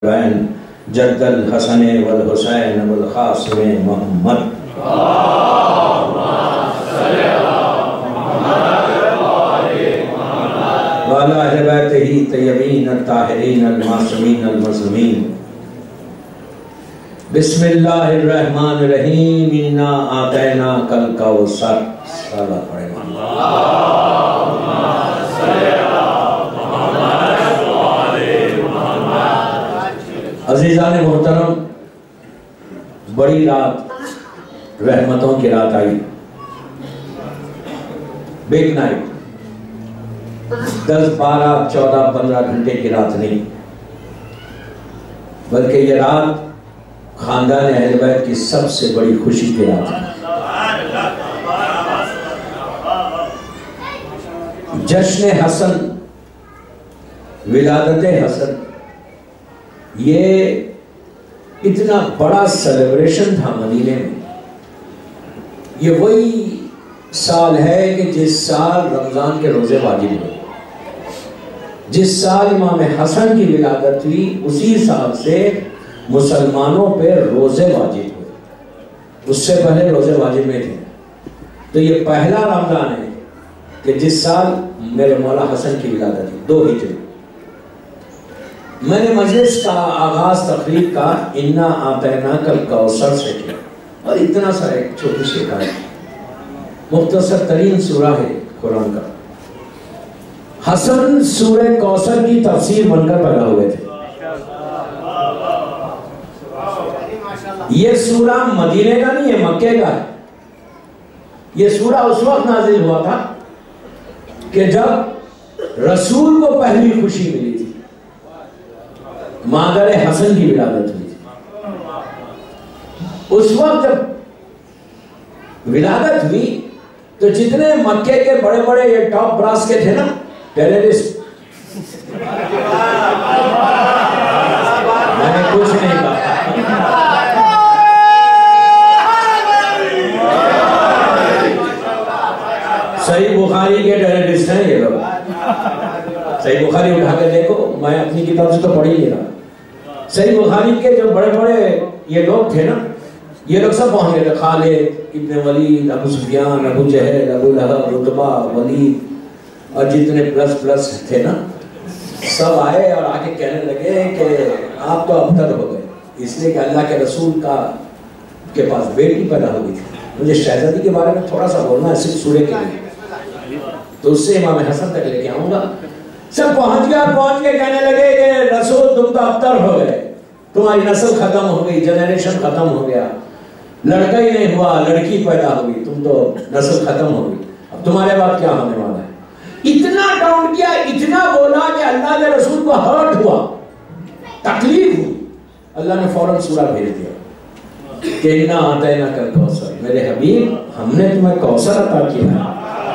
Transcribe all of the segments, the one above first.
جد الحسن والحسین والقاسم محمد وعلی اہل بیتہ طیبین الطاہرین المعصومین المظلومین. بسم اللہ الرحمن الرحیم. انا اعطیناک الکوثر. صلی اللہ عزیزان محترم، بڑی رات، رحمتوں کی رات آئی، بگ نائٹ. 10 12 14 15 گھنٹے کی رات نہیں، بلکہ یہ رات خاندان اہل بیت کی سب سے بڑی خوشی کی رات ہے. جشن حسن، ولادت حسن، یہ اتنا بڑا سیلیبریشن تھا مدینے میں. یہ وہی سال ہے کہ جس سال رمضان کے روزے واجب ہوئے، جس سال امام حسن کی ولادت ہوئی، اسی سال سے مسلمانوں پہ روزے واجب ہوئے. اس سے پہلے روزے واجب میں تھے. تو یہ پہلا رمضان ہے کہ جس سال میرے مولا حسن کی ولادت ہوئی، 2 ہجری. میں نے مجلس کا آغاز تقریب کا انا اعطیناک الکوثر سے کیا، اور اتنا سا ایک چھوٹی سی آیت، مختصر ترین سورہ ہے قرآن کا. حسن سورہ کوثر کی تفسیر بن کر پیدا ہوئے تھے. یہ سورہ مدینے کا نہیں ہے، مکے کا ہے. یہ سورہ اس وقت نازل ہوا تھا کہ جب رسول کو پہلی خوشی ملی تھی، مادر حسن کی ولادت ہوئی تھی. اس وقت جب ولادت ہوئی تو جتنے مکے کے بڑے بڑے یہ ٹاپ براس کے تھے نا، ٹیررسٹ، میں نے کچھ نہیں کہا، صحیح بخاری کے ٹیررسٹ ہیں یہ لوگ. صحیح بخاری اٹھا کے دیکھو، میں اپنی کتاب سے تو پڑھ ہی نہیں رہا. صحیح بخاری کے جو بڑے بڑے یہ لوگ تھے نا، یہ لوگ سب پہنچ گئے تھے. خالد ابن ولید، ابو سفیان، ابو جہل، ابو لہب، عتبہ، ولید، اور جتنے پلس تھے نا، سب آئے اور آگے کہنے لگے کہ آپ تو ابتر ہو گئے، اس لیے کہ اللہ کے رسول کے پاس بیٹی پیدا ہو گئی تھی. مجھے شہزادی کے بارے میں تھوڑا سا بولنا ہے صرف سورے کے لیے، تو اس سے امام حسن تک لے کے آؤں گا. سب پہنچ کے کہنے لگے کہ رسول تم تو ابتر ہو گئے، تمہاری نسل ختم ہو گئی، جنریشن ختم ہو گیا، لڑکا ہی نہیں ہوا، لڑکی پیدا ہوئی، تم تو نسل ختم ہو گئی، اب تمہارے بعد کیا ہونے والا ہے. اتنا ڈاؤن کیا، اتنا بولا کہ اللہ کے رسول کو ہرٹ ہوا، تکلیف ہوئی. اللہ نے فوراً سورہ بھیج دیا کہ انا اعطیناک الکوثر. میرے حبیب، ہم نے تمہیں کوثر عطا کیا ہے،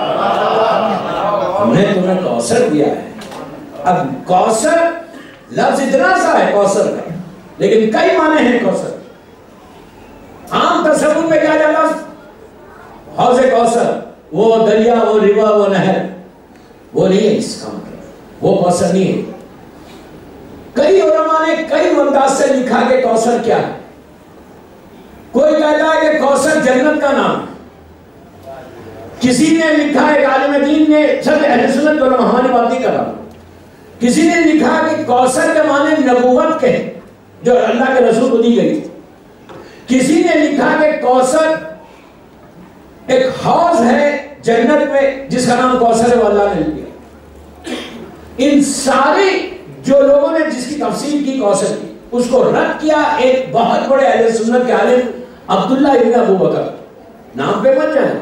ہم نے تمہیں کوثر دیا ہے. اب کوثر لفظ اتنا سا ہے کوثر کا، لیکن کئی معنی ہیں کوثر. عام تصور میں کیا جاتا حوض کوثر، وہ دریا، وہ روا، وہ نہر، وہ نہیں ہے اس کا مطلب، وہ کوثر نہیں ہے. کئی علماء نے کئی انداز سے لکھا کہ کوثر کیا ہے. کوئی کہتا ہے کہ کوثر جنت کا نام ہے. کسی نے لکھا ہے، عالم دین نے، سب اہل سنت علماء، ہماری بات نہیں کر رہا، کسی نے لکھا کہ کوثر کے معنی نبوت کے جو اللہ کے رسول کو دی گئی. کسی نے لکھا کہ کوثر ایک حوض ہے جنت میں جس کا نام کوثر ہے، وہ اللہ نے لیا. ان سارے جو لوگوں نے جس کی تفسیر کی کوثر کی، اس کو رد کیا ایک بہت بڑے اہل سنت کے عالم عبداللہ ابن ابو بکر. نام پہ مت جائیں،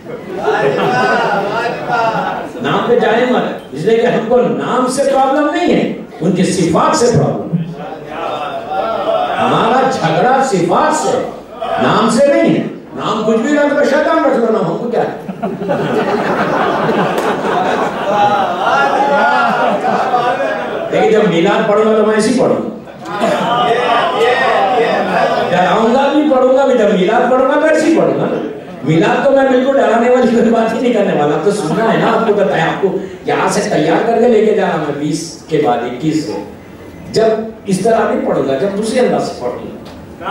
نام پہ جائیں مت، اس لیے کہ ہم کو نام سے پرابلم نہیں ہے، ان کی صفات سے پرابلم ہے. ہمارا جھگڑا صفات سے، نام سے نہیں ہے. نام کچھ بھی رکھ لو، شیطان رکھ لو، نام ہم کو کیا ہے. لیکن جب میلاد پڑھوں گا تو میں ایسی پڑھوں گا، ڈراؤں گا بھی پڑھوں گا بھی. جب میلاد پڑھوں گا تو ایسی پڑھوں گا. میلاد تو میں بالکل ڈرانے والی کوئی بات ہی نہیں کرنے والا. تو سننا ہے نا آپ کو، بتایا آپ کو یہاں سے تیار کر کے لے کے جا رہا میں 20 کے بعد 21 سے. جب اس طرح نہیں پڑھوں گا جب دوسرے انداز سے پڑھوں گا.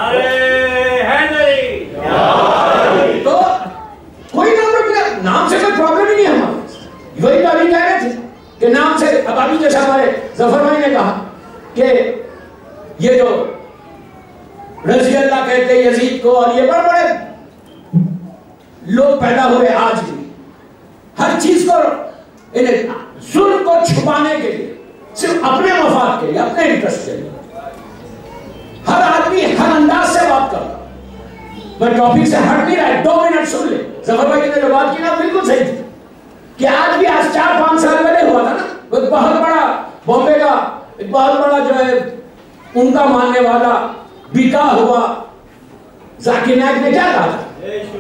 تو کوئی نام سے کوئی پرابلم ہی نہیں ہمارے. وہی تو ابھی کہہ رہے تھے کہ نام سے. اب ابھی جیسے ہمارے ظفر بھائی نے کہا کہ یہ جو رضی اللہ کہتے یزید کو, اور یہ بڑے بڑے لوگ پیدا ہوئے آج بھی ہر چیز کو ظلم کو چھپانے کے لیے, صرف اپنے مفاد کے لیے, اپنے انٹرسٹ کے لیے. ہر آدمی ہر انداز سے بات کرتا. میں ٹاپک سے ہٹ نہیں رہا, 2 منٹ سن لے. ظفر بھائی نے جو بات کی نا بالکل صحیح تھی کہ آج بھی آج 4-5 سال پہلے ہوا تھا نا, ایک بہت بڑا بامبے کا ایک بہت بڑا جو ہے ان کا ماننے والا بیکا ہوا ذاکر نائک نے کیا کہا تھا,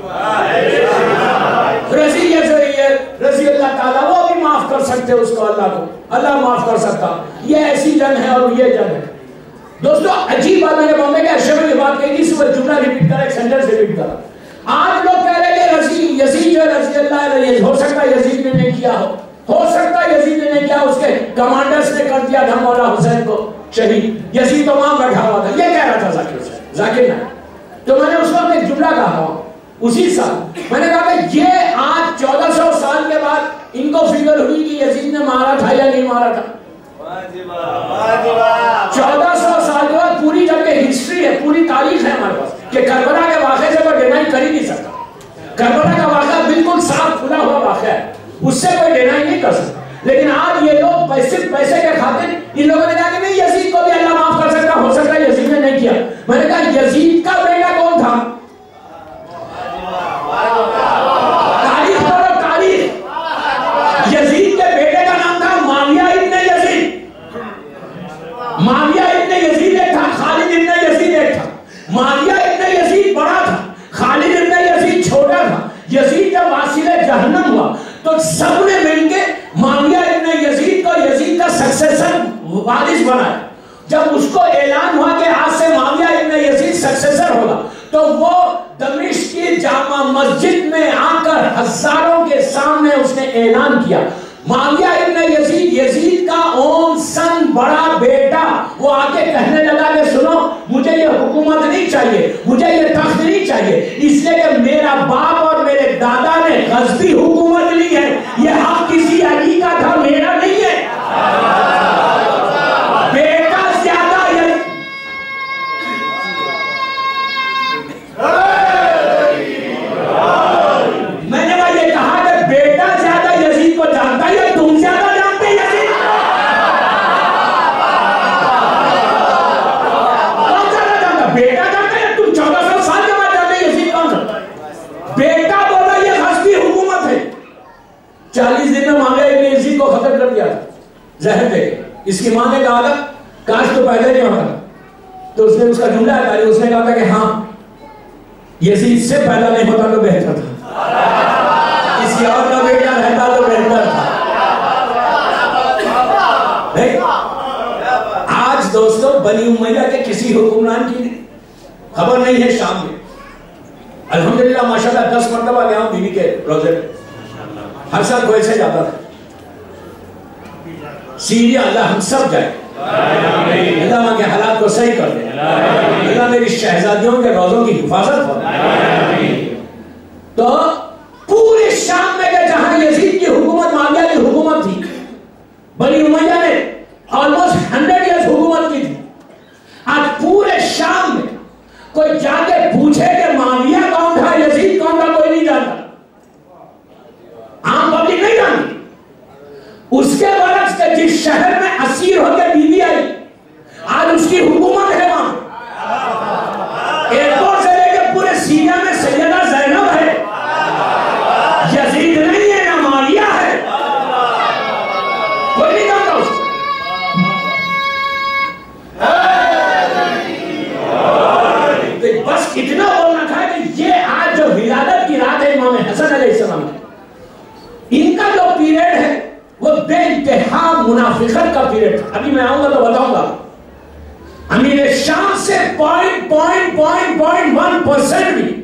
رضی اللہ تعالیٰ, وہ بھی معاف کر سکتے اس کو, اللہ کو اللہ معاف کر سکتا. یہ ایسی جنگ ہے اور یہ جنگ ہے. دوستو عجیب بات, میں نے بامبے کے ارشد میں یہ بات کہی تھی, صرف جملہ ریپیٹ کرا, ایک سینٹنس ریپیٹ کرا. آج لوگ کہہ رہے کہ یزید جو رضی اللہ علیہ, ہو سکتا ہے یزید نے نہیں کیا ہو سکتا ہے یزید نے نہیں کیا, اس کے کمانڈرز نے کر دیا تھا مولا حسین کو شہید, یزید تو وہاں بیٹھا ہوا تھا. یہ کہہ رہا تھا ذاکر نائک. تو میں نے اس وقت ایک جملہ کہا اسی سال, میں نے کہا کہ یہ آج 1400 سال کے بعد ان کو فکر ہوئی کہ یزید نے مارا تھا یا نہیں مارا تھا. 1400 سال کے بعد پوری جبکہ ہسٹری ہے, پوری تاریخ ہے ہمارے پاس کہ کربلا کے واقعے سے کوئی ڈینائی کر ہی نہیں سکتا. کربلا کا واقعہ بالکل صاف کھلا ہوا واقعہ ہے, اس سے کوئی ڈینائی نہیں کر سکتا. لیکن آج یہ لوگ صرف پیسے کے خاطر, ان لوگوں نے کہا کہ نہیں یزید کو بھی اللہ معاف کر سکتا, ہو سکتا ہے یزید نے نہیں کیا. میں نے کہا یزید کا بیٹا کون تھا؟ تاریخ پڑھو تاریخ. یزید کے بیٹے کا نام تھا معاویہ ابن یزید. معاویہ ابن یزید ایک تھا, خالد ابن یزید ایک تھا. معاویہ ابن یزید بڑا تھا, خالد ابن یزید چھوٹا تھا. یزید جب واصل جہنم ہوا تو سب نے مل کے معاویہ ابن یزید کو یزید کا سکسیسر وارث بنایا. جب اس کو اعلان ہوا کہ آج سے معاویہ ابن یزید سکسیسر ہوگا, تو وہ دمشق کی جامع مسجد میں آ کر ہزاروں کے سامنے اس نے اعلان کیا, معاویہ ابن یزید, یزید کا اون سن بڑا بیٹا, وہ آ کے کہنے لگا کہ سنو مجھے یہ حکومت نہیں چاہیے, مجھے یہ تخت نہیں چاہیے, اس لیے کہ میرا باپ اور میرے دادا نے غزبی حکومت لی ہے, یہ حق کسی علی کا تھا, میرا نہیں ہے. بیٹا زیادہ میں نے یہ کہا کہ بیٹا زیادہ یزید کو جانتا ہے یا تم زیادہ جانتے ہیں یزید؟ کون زیادہ جانتا؟ بیٹا جانتا ہے یا تم 1400 سال کے بعد جانتے ہیں یزید کون سا؟ بیٹا بولا یہ غصبی حکومت ہے. 40 دن میں معاویہ ابن یزید کو ختم کر دیا زہر دے کے. اس کی ماں نے کہا تھا کاش تو پیدا نہیں ہوتا. تو اس نے اس کا جملہ ہے, اس نے کہا تھا کہ ہاں یزید سے پیدا نہیں ہوتا تو بہتر تھا, کسی اور کا بیٹا رہتا تو بہتر تھا. آج دوستو بنی امیہ کے کسی حکمران کی خبر نہیں ہے شام میں. الحمدللہ ماشاءاللہ 10 مرتبہ گیا ہوں بیوی کے روزے, ہر سال کوئی سے جاتا تھا. سیریا اللہ ہم سب جائیں, اللہ وہاں کے حالات کو صحیح کر دیں, اللہ میری شہزادیوں کے روزوں کی حفاظت فرمائے. تو پورے شام میں کہ جہاں یزید کی حکومت معاویہ کی حکومت تھی, بنی امیہ نے آلموسٹ 100 ایئرز حکومت کی تھی. آج پورے شام میں کوئی جا کے پوچھے کہ معاویہ کون تھا, یزید کون تھا, کوئی نہیں جانتا, عام پبلک نہیں جانتی. اس کے برعکس کہ جس شہر میں اسیر ہو کے بی بی آئی, آج اس کی حکومت ہے وہاں. ایئرپورٹ سے لے کے پورے سیریا میں سیدہ زینب ہے, یزید نہیں ہے نہ معاویہ ہے, کوئی نہیں جانتا اس کو. بس اتنا بولنا تھا کہ یہ آج جو ولادت کی رات ہے امام حسن علیہ السلام کی, ان کا جو پیریڈ ہے وہ بے انتہا منافقت کا پیریڈ تھا. ابھی میں آؤں گا تو بتاؤں گا. امیر شام سے 0.1% بھی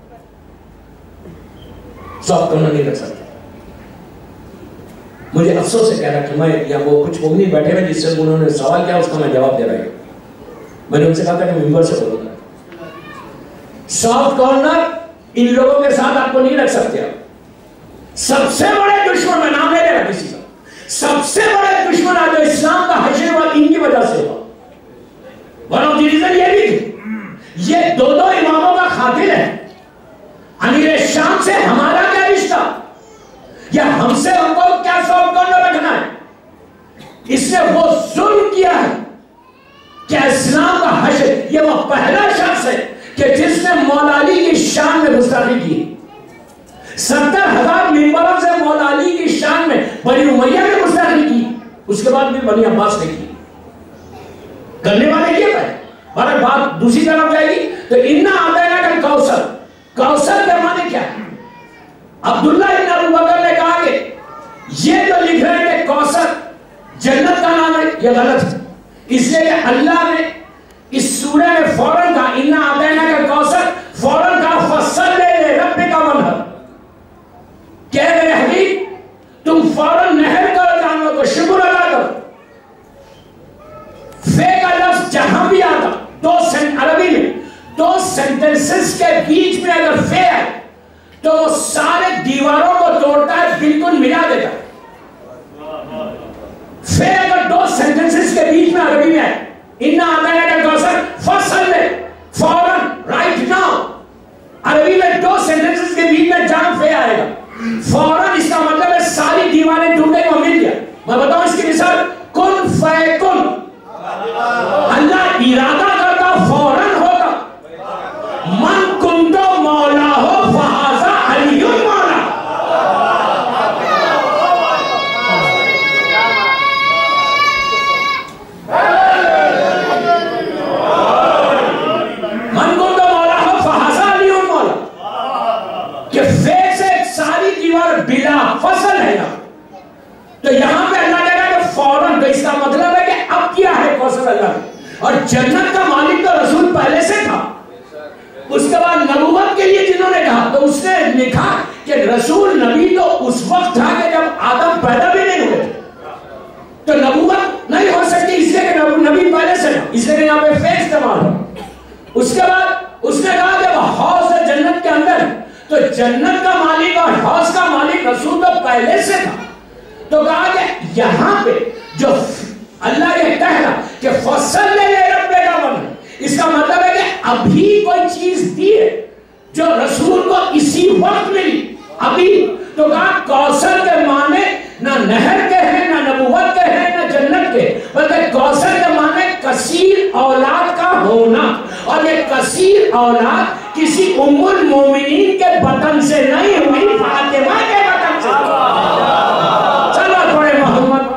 سوفٹ کارنر نہیں رکھ سکتا. مجھے افسوس سے کہہ رہا کہ میں یا وہ کچھ مومنی بیٹھے ہوئے جس سے انہوں نے سوال کیا اس کا میں جواب دے رہا ہوں. मैंने उनसे कहा था कि मिंबर से बोलूंगा, सॉफ्ट कॉर्नर इन लोगों के साथ आपको नहीं रख सकते आप। सबसे बड़े दुश्मन, मैं नाम ले रहा किसी का, सबसे बड़े दुश्मन आज जो इस्लाम का हशर हुआ इनकी वजह से हुआ। वन ऑफ द रीजन ये भी थे, ये दो इमामों का खातिल है। अमीर शाम से हमारा क्या रिश्ता, या हमसे हमको क्या सॉफ्ट कॉर्नर रखना है? इसने वो जुल्म किया है कि इस्लाम का हशर, ये वो पहला शख्स है कि जिसने मौला अली की शान में गुस्ताखी की। 70,000 मिंबरों से मौला अली की शान में बनी उमैया ने गुस्ताखी की, उसके बाद भी बनी अब्बास ने की। करने वाले ये है। और बात दूसरी तरफ जाएगी तो इन्ना आतेना का कौसर, कौसर के माने क्या है? अब्दुल्लाह इब्न अबू बकर ने कहा कि ये जो लिख रहे हैं कि कौसर जन्नत का नाम है, ये गलत है। इसलिए अल्लाह ने इस सूरह में फौरन कहा इन्ना आतेना का कौसर, फौरन कहा फसल ले रब्बे का वनहर। क्या मेरे हबीब तुम फौरन नहर करो जानवर को, शुक्र अदा करो। फे का लफ्ज जहां भी आता, अरबी में दो सेंटेंसेस के बीच में अगर फे है तो वो सारे दीवारों को तोड़ता है, बिल्कुल मिला देता है। फे अगर दो सेंटेंसेस के बीच में अरबी में है, इन्ना आतेना का कौसर फसल ले, फौरन, राइट नाउ। अरबी में दो सेंटेंसेस के बीच में जहां फे आएगा फौरन, इसका मतलब है सारी दीवारें टूटने को मिल गया। मैं बताऊं इसकी मिसाल, कुन फयकुन, अल्लाह इरादा करता फौरन होता। मन कुंतो मौला हो फहाजा अलियुल मौला। मन कुंतो मौला हो फहाजा अलियुल मौला, कि फे से सारी दीवार बिला फसल है ना। तो यहां पे अल्लाह कह रहा है फौरन, तो इसका मतलब है कि अब क्या है कौशल अल्लाह ने। और जन्नत का मालिक तो रसूल पहले से था। उसके बाद नबूवत के लिए जिन्होंने कहा तो उसने लिखा कि रसूल नबी तो उस वक्त था कि जब आदम पैदा भी नहीं हुए, तो नबूवत नहीं हो सकती इसलिए कि नबी पहले से था, इसलिए यहां पे फेस इस्तेमाल हो। उसके बाद उसने कहा जब हौज है जन्नत के अंदर, तो जन्नत का मालिक और हौज का मालिक रसूल तो पहले से था। तो कहा कि यहां पे जो अल्लाह ये कह रहा कि फसल ले रब्बे का मन, इसका मतलब है कि अभी कोई चीज दी है जो रसूल को इसी वक्त मिली अभी। तो कहा कौसर के माने ना नहर के हैं, ना नबूवत के हैं, ना जन्नत के, बल्कि कौसर के माने कसीर औलाद का होना। और ये कसीर औलाद किसी उम्मुल मोमिनीन के बतन से नहीं हुई, फातिमा के बतन से। चलो थोड़े मोहम्मद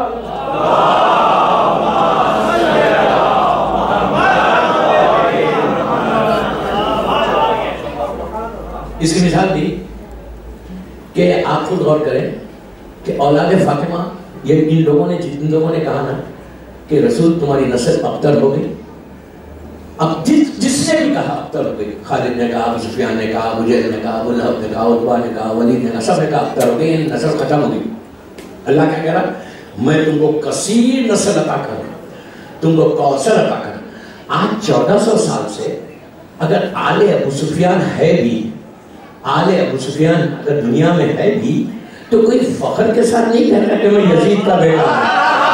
इसकी मिसाल दी कि आप खुद गौर करें कि औलाद फातिमा, ये इन लोगों ने जिन लोगों ने कहा ना कि रसूल तुम्हारी नस्ल अख्तर हो गई, अब जिसने भी कहा अख्तर हो गई, खालिद ने कहा, अबू सुफियान ने कहा, अबू जहल ने कहा, अबू लहब ने कहा, उतबा ने कहा, वलीद ने कहा, सब ने कहा अख्तर हो गई, नस्ल खत्म हो गई। अल्लाह क्या कह रहा, मैं तुमको कसीर नस्ल अता करूं, तुमको कौसर अता करूं। आज 1400 साल से अगर आले अबू सुफियान है भी, आले अबू सुफियान अगर दुनिया में है भी, तो कोई फख्र के साथ नहीं कह रहा कि मैं यजीद का बेटा हूं।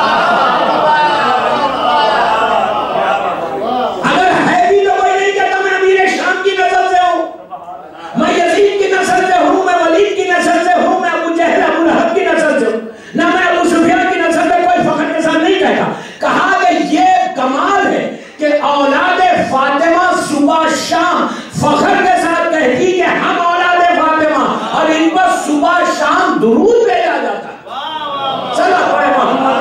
अगर है भी तो कोई नहीं कहता मैं अमीर शाम की नस्ल से हूं, मैं यजीद की नस्ल से हूं, मैं वलीद की नस्ल से हूं, मैं अबू जहल अबू लहब की नस्ल से हूं, ना मैं अबू सुफियान की नस्ल से। कोई फख्र के साथ नहीं कहता। कहा कि ये कमाल है कि औलाद फातिमा सुबह शाम फख्र के साथ कहती कि हम औलाद फातिमा, और इन पर सुबह शाम दुरूद भेजा जाता है। चलो थोड़े मोहम्मद।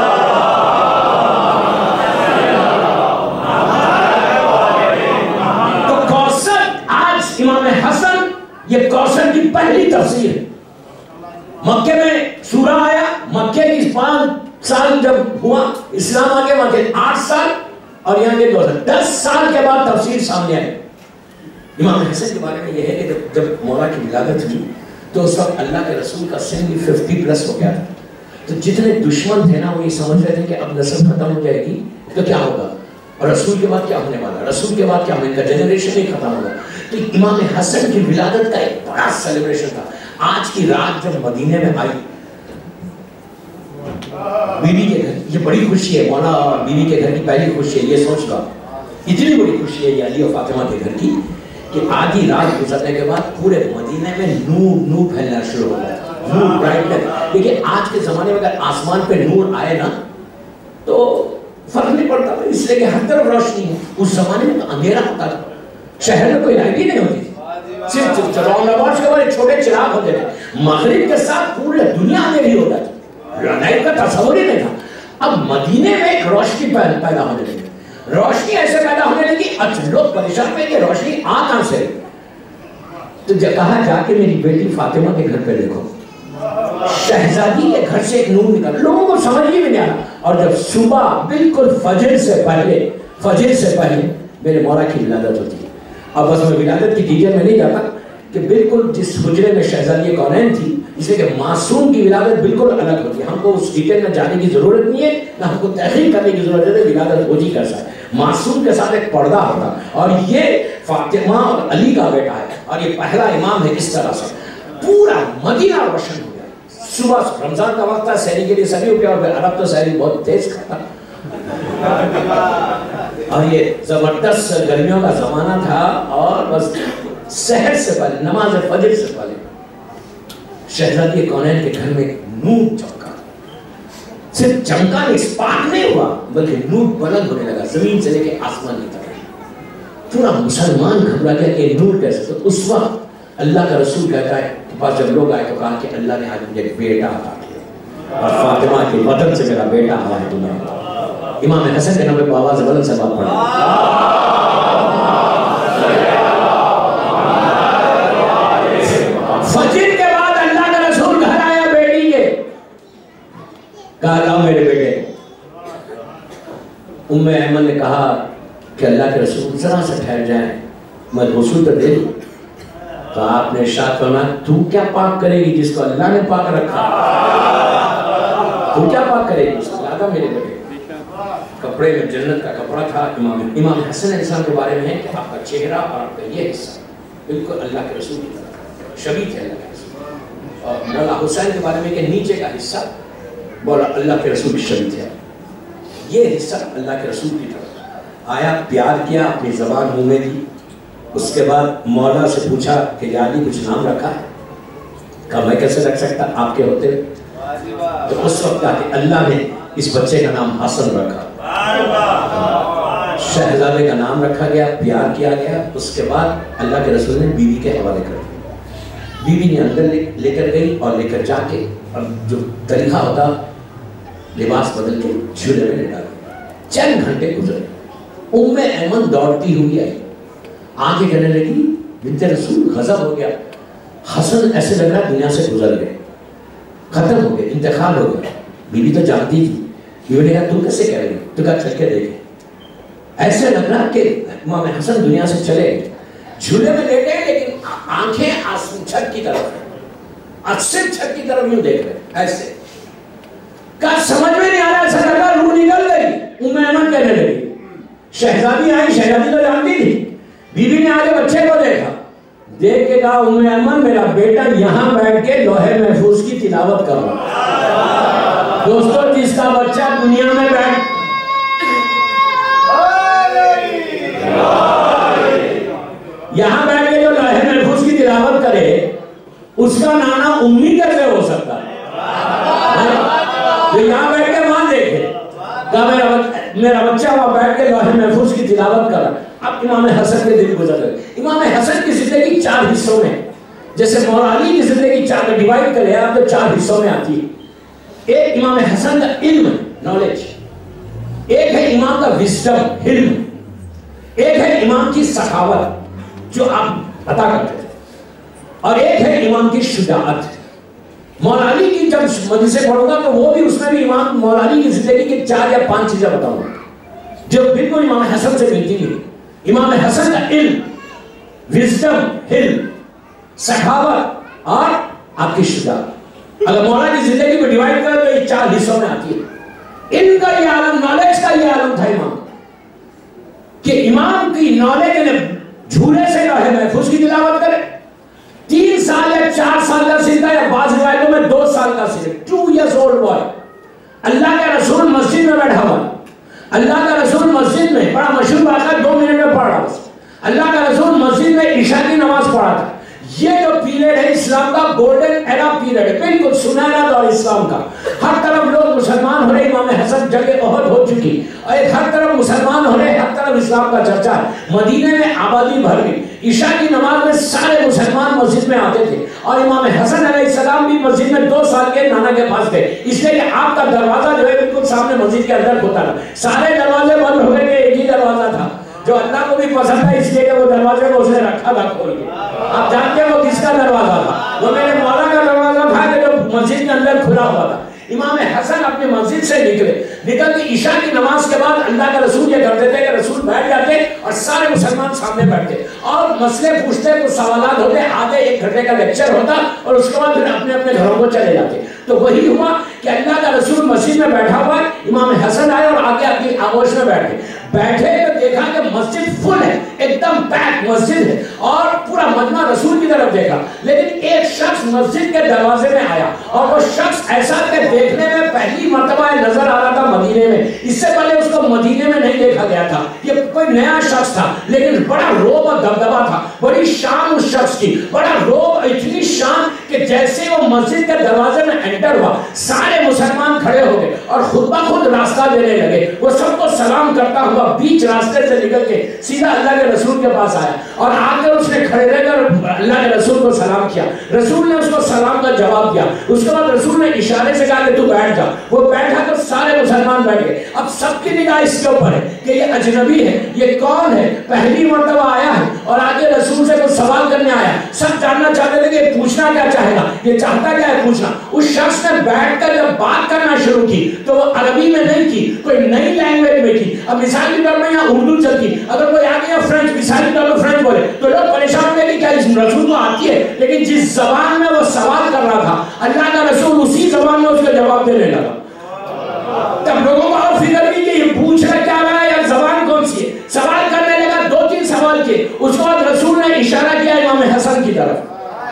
तो कौसर, आज इमाम हसन, ये कौसर की पहली तफसीर है। मक्के में सूरा आया, मक्के की 5 साल जब हुआ, इस्लाम आ गया, मक्के 8 साल, और यहाँ के 10 साल के बाद तफसीर सामने आई। इमाम हसन के बारे में यह है कि जब मौला की विलादत हुई तो उस वक्त अल्लाह के रसूल का सिन भी 50+ हो गया था। तो जितने दुश्मन थे ना वो ये समझ रहे थे कि अब नस्ल खत्म हो जाएगी तो क्या होगा, اور رسول کے بعد کیا ہونے والا, رسول کے بعد کیا ہونے, ان کا جنریشن نہیں ختم ہوگا. تو امام حسن کی ولادت کا ایک بڑا سیلیبریشن تھا. آج کی رات جب مدینے میں آئی بیوی کے گھر, یہ بڑی خوشی ہے, مولا اور بیوی کے گھر کی پہلی خوشی ہے. یہ سوچ گا اتنی بڑی خوشی ہے یہ علی اور فاطمہ کے گھر کی کہ آدھی رات گزرنے کے بعد پورے مدینے میں نور پھیلنا شروع ہو گیا, نور برائٹنس. دیکھیے آج کے زمانے میں اگر آسمان پہ نور آئے نا تو فرق نہیں پڑتا, اس لیے کہ ہر طرف روشنی ہے. اس زمانے میں تو اندھیرا ہوتا تھا, شہر میں کوئی لائٹ ہی نہیں ہوتی تھی, صرف چراغ نواز کے بعد چھوٹے چراغ ہوتے تھے. مغرب کے ساتھ پورے دنیا اندھیری ہوتا تھی, لائٹ کا تصور ہی نہیں تھا. اب مدینے میں ایک روشنی پیدا ہونے لگی, روشنی ایسے پیدا ہونے لگی. اچھا لوگ پریشان ہوئے کہ روشنی آ کہاں سے, تو کہا جا کے میری بیٹی فاطمہ کے گھر پہ دیکھو, شہزادی کے گھر سے ایک نور نکلا. لوگوں کو سمجھ ہی نہیں آیا. اور جب صبح بالکل فجر سے پہلے میرے مولا کی ولادت ہوتی ہے. اب بس میں ولادت کی ڈیٹیل میں نہیں جاتا کہ بالکل جس حجرے میں شہزادی کونین تھی, اس لیے کہ معصوم کی ولادت بالکل الگ ہوتی ہے. ہم کو اس ڈیٹیل میں جانے کی ضرورت نہیں ہے, نہ ہم کو تحقیق کرنے کی ضرورت ہے. ولادت ہو جی کر سکتا ہے, معصوم کے ساتھ ایک پردہ ہوتا, اور یہ فاطمہ اور علی کا بیٹا ہے, اور یہ پہلا امام ہے. اس طرح سے پورا مدینہ روشن ہو گیا. صبح رمضان کا وقت تھا, سحری کے لیے سبھی ہو گیا, اور عرب تو سحری بہت تیز کھاتا, اور یہ زبردست گرمیوں کا زمانہ تھا. اور بس سحر سے پہلے, نماز فجر سے پہلے شہزادی کونین کے گھر میں نور چمکا. صرف چمکا نہیں, اسپارک نہیں ہوا, بلکہ نور بلند ہونے لگا زمین سے لے کے آسمان کی طرف. پورا مسلمان گھبرا گیا کہ نور کیسے. تو اس وقت اللہ کا رسول کہتا ہے کہ پاس جب لوگ آئے تو کہا کہ اللہ نے آج مجھے ایک بیٹا عطا کیا, اور فاطمہ کے وطن سے میرا بیٹا آیا ہے دنیا. امام حسن کے نام پہ آواز بلند سے بات پڑھا. فجر کے بعد اللہ کا رسول گھر آیا بیٹی کے, کہا لاؤ میرے بیٹے. ام ایمن نے کہا کہ اللہ کے رسول ذرا سے ٹھہر جائیں, میں غسل تو دے دوں. تو آپ نے ارشاد فرمایا تو کیا پاک کرے گی جس کو اللہ نے پاک رکھا, تو کیا پاک کرے گی. لادا میرے بیٹے کپڑے میں جنت کا کپڑا تھا. امام حسن علیہ السلام کے بارے میں ہے کہ آپ کا چہرہ اور آپ کا یہ حصہ بالکل اللہ کے رسول کی طرح شبیہ تھے اللہ کے رسول. اور مولا حسین کے بارے میں کہ نیچے کا حصہ مولا اللہ کے رسول کی شبیہ تھا, یہ حصہ اللہ کے رسول کی طرف آیا. پیار کیا, اپنی زبان منہ میں دی. اس کے بعد مولا سے پوچھا کہ یا علی کچھ نام رکھا ہے. کہا میں کیسے رکھ سکتا آپ کے ہوتے. تو اس وقت کہا کہ اللہ نے اس بچے کا نام حسن رکھا. شہزادے کا نام رکھا گیا, پیار کیا گیا. اس کے بعد اللہ کے رسول نے بیوی کے حوالے کر دیا. بیوی نے اندر لے کر گئی, اور لے کر جا کے اور جو طریقہ ہوتا لباس بدل کے جھولے میں لٹا دیا. چند گھنٹے گزرے, ام ایمن دوڑتی ہوئی آئی, آگے کہنے لگی بنت رسول غضب ہو گیا, حسن ایسے لگ رہا دنیا سے گزر گئے, ختم ہو گئے, انتقال ہو گیا. بیوی تو جانتی تھی. بیوی نے کہا تم کیسے کہہ رہی, تو کہا چل کے دیکھیں. ایسے لگ رہا کہ امام حسن دنیا سے چلے گئے. جھولے میں لیٹے لیکن آنکھیں چھت کی طرف, اکثر چھت کی طرف یوں دیکھ رہے ایسے. کہا سمجھ میں نہیں آ رہا, ایسا لگا روح نکل گئی. ام ایمن کہنے لگی. شہزادی آئی, شہزادی تو جانتی تھی. بیوی نے آگے بچے کو دیکھا, دیکھ کے کہا ام ایمن میرا بیٹا یہاں بیٹھ کے لوہے محفوظ کی تلاوت کر رہا. دوستو جس کا بچہ دنیا میں بیٹھ یہاں بیٹھ کے جو لوہے محفوظ کی تلاوت کرے اس کا نانا امی کیسے ہو سکتا ہے. جو یہاں بیٹھ کے وہاں دیکھے, کہا میرا بچہ وہاں بیٹھ کے لوہے محفوظ کی تلاوت کر رہا. اب امام حسن کے دل گزر گئے. امام حسن کی زندگی 4 حصوں میں, جیسے مولا علی کی زندگی 4 ڈیوائڈ کرے آپ تو 4 حصوں میں آتی ہے. ایک امام حسن کا علم نالج, ایک ہے امام کا وزڈم علم, ایک ہے امام کی سخاوت جو آپ عطا کرتے تھے, اور ایک ہے امام کی شجاعت. مولا علی کی جب مجلسیں پڑھوں گا تو وہ بھی اس میں بھی امام مولا علی کی زندگی کی 4 یا 5 چیزیں بتاؤں گا جو بالکل امام حسن سے ملتی ہیں. امام حسن کا علم, وزڈم علم, سخاوت اور آپ کی شجاعت. اگر مولا کی زندگی کو ڈیوائڈ کریں تو یہ 4 حصوں میں آتی ہے. ان کا یہ عالم, نالج کا یہ عالم تھا امام. کہ امام کی نالج نے جھولے سے لوح محفوظ کی تلاوت کرے. 3 سال یا 4 سال کا سیکھا یا بعض روایتوں میں 2 سال کا سیکھا. 2 years old boy. اللہ کا رسول مسجد میں بیٹھا ہوا. اللہ کا رسول مسجد میں, بڑا مشہور بات ہے, 2 منٹ میں پڑھ رہا بس. اللہ کا رسول مسجد میں عشاء کی نماز پڑھا تھا. یہ جو پیریڈ ہے اسلام کا گولڈن ایرا پیریڈ ہے, بالکل سنہرا دور اسلام کا. ہر طرف لوگ مسلمان ہو رہے, امام حسن جنگ احد ہو چکی, اور ایک ہر طرف مسلمان ہو رہے, ہر طرف اسلام کا چرچا ہے. مدینے میں آبادی بھر گئی. عشاء کی نماز میں سارے مسلمان مسجد میں آتے تھے, اور امام حسن علیہ السلام بھی مسجد میں 2 سال کے نانا کے پاس تھے, اس لیے کہ آپ کا دروازہ جو ہے بالکل سامنے مسجد کے اندر کھلتا تھا. سارے دروازے بند ہو گئے کہ ایک ہی دروازہ تھا جو اللہ کو بھی پسند ہے, اس لیے کہ وہ دروازے کو اس نے رکھا تھا کھول کے. آپ جانتے ہیں وہ کس کا دروازہ تھا؟ وہ میرے مولا کا دروازہ تھا کہ جو مسجد کے اندر کھلا ہوا تھا. امام حسن اپنی مسجد سے نکل کے عشاء کی نماز کے بعد اللہ کا رسول یہ کرتے تھے کہ رسول بیٹھ جاتے اور سارے مسلمان سامنے بیٹھتے اور مسئلے پوچھتے, کچھ سوالات ہوتے, آدھے 1 گھنٹے کا لیکچر ہوتا, اور اس کے بعد پھر اپنے اپنے گھروں کو چلے جاتے. تو وہی ہوا کہ اللہ کا رسول مسجد میں بیٹھا ہوا ہے, امام حسن آئے اور آگے اپنی آغوش میں بیٹھے تو دیکھا کہ مسجد فل ہے, ایک دم پیک مسجد ہے, اور پورا مجمع رسول کی طرف دیکھا. لیکن ایک شخص مسجد کے دروازے میں آیا, اور وہ شخص ایسا کہ دیکھنے میں پہلی مرتبہ نظر آ رہا تھا مدینے میں, اس سے پہلے اس کو مدینے میں نہیں دیکھا گیا تھا. یہ کوئی نیا شخص تھا, لیکن بڑا روب اور دبدبا تھا, بڑی شان اس شخص کی, بڑا روب, اتنی شان کہ جیسے وہ مسجد کے دروازے میں انٹر ہوا, سارے مسلمان کھڑے ہو گئے اور خود بخود راستہ دینے لگے. وہ سب کو سلام کرتا ہوا بیچ راستے سے نکل کے سیدھا اللہ کے رسول کے پاس آیا, اور آ کر اس نے کھڑے رہ کر اللہ کے رسول کو سلام کیا. رسول نے اس کو سلام کا جواب دیا. اس کے بعد رسول نے اشارے سے کہا کہ تو بیٹھ جا. وہ بیٹھا تو سارے مسلمان بیٹھ گئے. اب سب کی نگاہ اس کے اوپر ہے کہ یہ اجنبی ہے, یہ کون ہے, پہلی مرتبہ آیا ہے, اور آگے رسول سے کوئی سوال کرنے آیا. سب جاننا چاہتے تھے کہ پوچھنا کیا چاہے گا, یہ چاہتا کیا ہے پوچھنا. اس شخص نے بیٹھ کر جب بات کرنا شروع کی تو وہ عربی میں نہیں کی, کوئی نئی لینگویج میں کی. اب مثال کے طور پر یہاں اردو چلتی, اگر کوئی آگے یا فرینچ, مثال کے طور پر فرینچ بولے تو لوگ پریشان ہوتے کہ کیا اس رسول کو آتی ہے, لیکن جس زبان میں وہ سوال کر رہا تھا اللہ کا رسول اسی زبان میں اس کا جواب دینے لگا. تب لوگوں کو اور فکر کی کہ یہ پوچھنا کیا رہا ہے یا زبان کون سی ہے. سوال کرنے لگا, 2-3 سوال کیے. اس کے بعد رسول نے اشارہ کیا امام حسن کی طرف.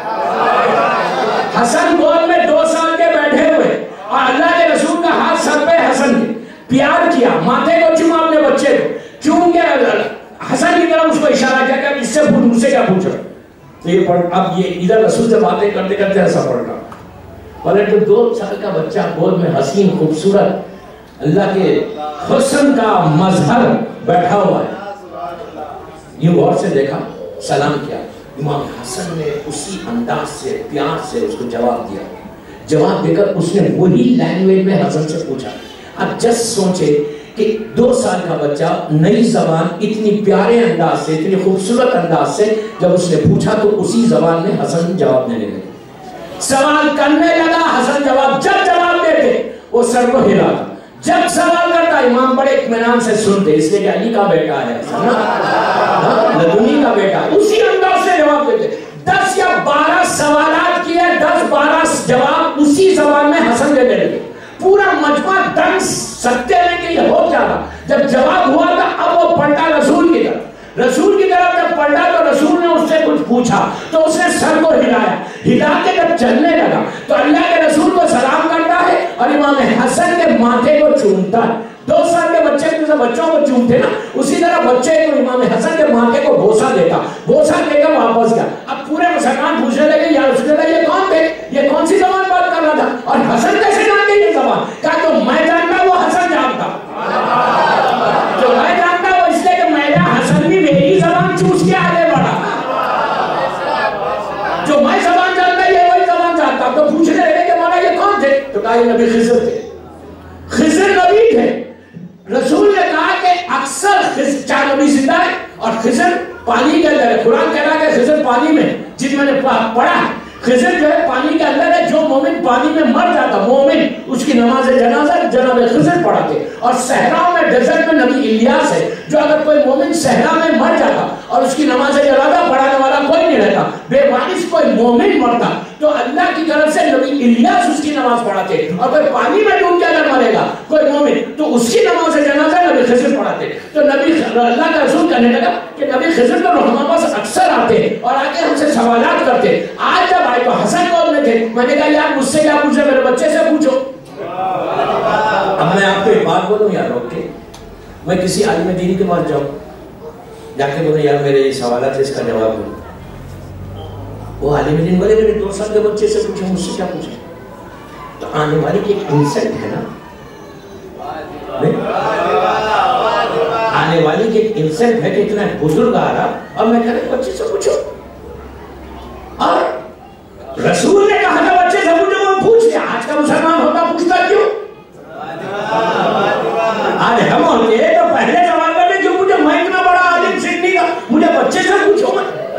حسن گود میں 2 سال کے بیٹھے ہوئے, اور اللہ کے رسول کا ہاتھ سر پہ حسن کے, پیار کیا, ماتھے کو چوما اپنے بچے کو, چوم کے حسن کی طرف اس کو اشارہ کیا کہ اس سے پوچھ, مجھ سے کیا پوچھ رہا. تو یہ پڑھ, اب یہ ادھر رسول سے باتیں کرتے کرتے ایسا پڑھ رہا, بلے تو 2 سال کا بچہ گود میں حسین خوبصورت اللہ کے حسن کا مظہر بیٹھا ہوا ہے. یہ غور سے دیکھا, سلام کیا. امام حسن نے اسی انداز سے پیار سے اس کو جواب دیا. جواب دے کر اس نے وہی لینگویج میں حسن سے پوچھا. اب جس سوچے کہ 2 سال کا بچہ نئی زبان اتنی پیارے انداز سے, اتنی خوبصورت انداز سے جب اس نے پوچھا تو اسی زبان میں حسن جواب دینے لگے. سوال کرنے لگا, حسن جواب, جب جواب دیتے وہ سر کو ہلا تھا. جب سوال کرتا امام بڑے اطمینان سے سنتے, اس لیے کہ علی کا بیٹا ہے, لدنی کا بیٹا, اسی انداز سے جواب دیتے. 10 یا 12 سوالات کیے, 10-12 جواب اسی زبان میں حسن دینے لگے. پورا مجمع دنگ سکتے میں کہ یہ ہو کیا رہا. جب جواب ہوا تھا اب وہ پلٹا رسول کی طرف. رسول کی طرف جب پلٹا تو رسول نے اس سے کچھ پوچھا تو اس نے سر کو ہلایا. ہلا کے جب چلنے لگا تو اللہ کے رسول کو سلام کرتا ہے اور امام حسن کے ماتھے کو چومتا ہے. 2 سال کے بچے جیسے بچوں کو چومتے نا, اسی طرح بچے کو امام حسن کے ماتھے کو بوسا دیتا. بوسا دے کر واپس گیا. اب پورے مسلمان پوچھنے لگے یا رسول اللہ یہ کون تھے, یہ کون سی زبان بات کر رہا تھا, اور حسن کیسے جانتے یہ زبان. کہا تو میں جانتا وہ حسن جانتا, جو میں جانتا وہ اس لیے کہ میرا حسن بھی میری زبان چوس کے آگے بڑھا. جو میں زبان جانتا یہ وہی زبان جانتا. تو پوچھنے لگے کہ مولا یہ کون تھے, تو کہا یہ نبی خضر تھے. خضر نبی تھے. رسول نے کہا کہ اکثر 4 نبی زندہ ہے اور خضر پانی کے اندر ہے. قرآن کہہ رہا ہے کہ خضر پانی میں, جس میں نے پڑھا ہے خضر جو ہے پانی کے اندر ہے. جو مومن پانی میں مر جاتا, مومن اس کی نماز جنازہ جناب خضر پڑھاتے. اور صحراؤں میں ڈیزرٹ میں نبی الیاس ہے, جو اگر کوئی مومن صحرا میں مر جاتا اور اس کی نماز جنازہ پڑھانے والا کوئی نہیں رہتا, بے وارث کوئی مومن مرتا تو اللہ کی طرف سے نبی الیاس اس کی نماز پڑھاتے، اور کوئی پانی میں ڈوب کے اگر مرے گا کوئی مومن تو اس کی نماز جنازہ نبی خضر پڑھاتے. تو نبی اللہ کا رسول کہنے لگا کہ نبی خضر تو ہمارے پاس اکثر آتے اور آ کے ہم سے سوالات کرتے. آج جب آئے تو حسن قول میں تھے، میں نے کہا یار مجھ سے کیا پوچھے، میرے بچے سے پوچھو. اب میں آپ کو ایک بات بولوں یار، روک کے میں کسی عالم دین کے پاس جاؤں، جا کے بولے یار میرے یہ سوالات ہے اس کا جواب دو. وہ عالم دین بولے میرے 2 سال کے بچے سے پوچھیں، مجھ سے کیا پوچھیں. تو آنے والی کی ایک انسلٹ ہے نا، آنے والی کی ایک انسلٹ ہے کہ اتنا بزرگ آ رہا اور میں کہہ رہا بچے سے پوچھو. اور رسول نے کہا تھا بچے سے پوچھو، وہ پوچھ لیا. آج کا مسلمان ہوتا پوچھتا کیوں؟ آج ہم ہوتے تو پہلے سوال کرتے کیوں مجھے، میں اتنا بڑا عالم سیکھنے کا مجھے بچے سے پوچھو.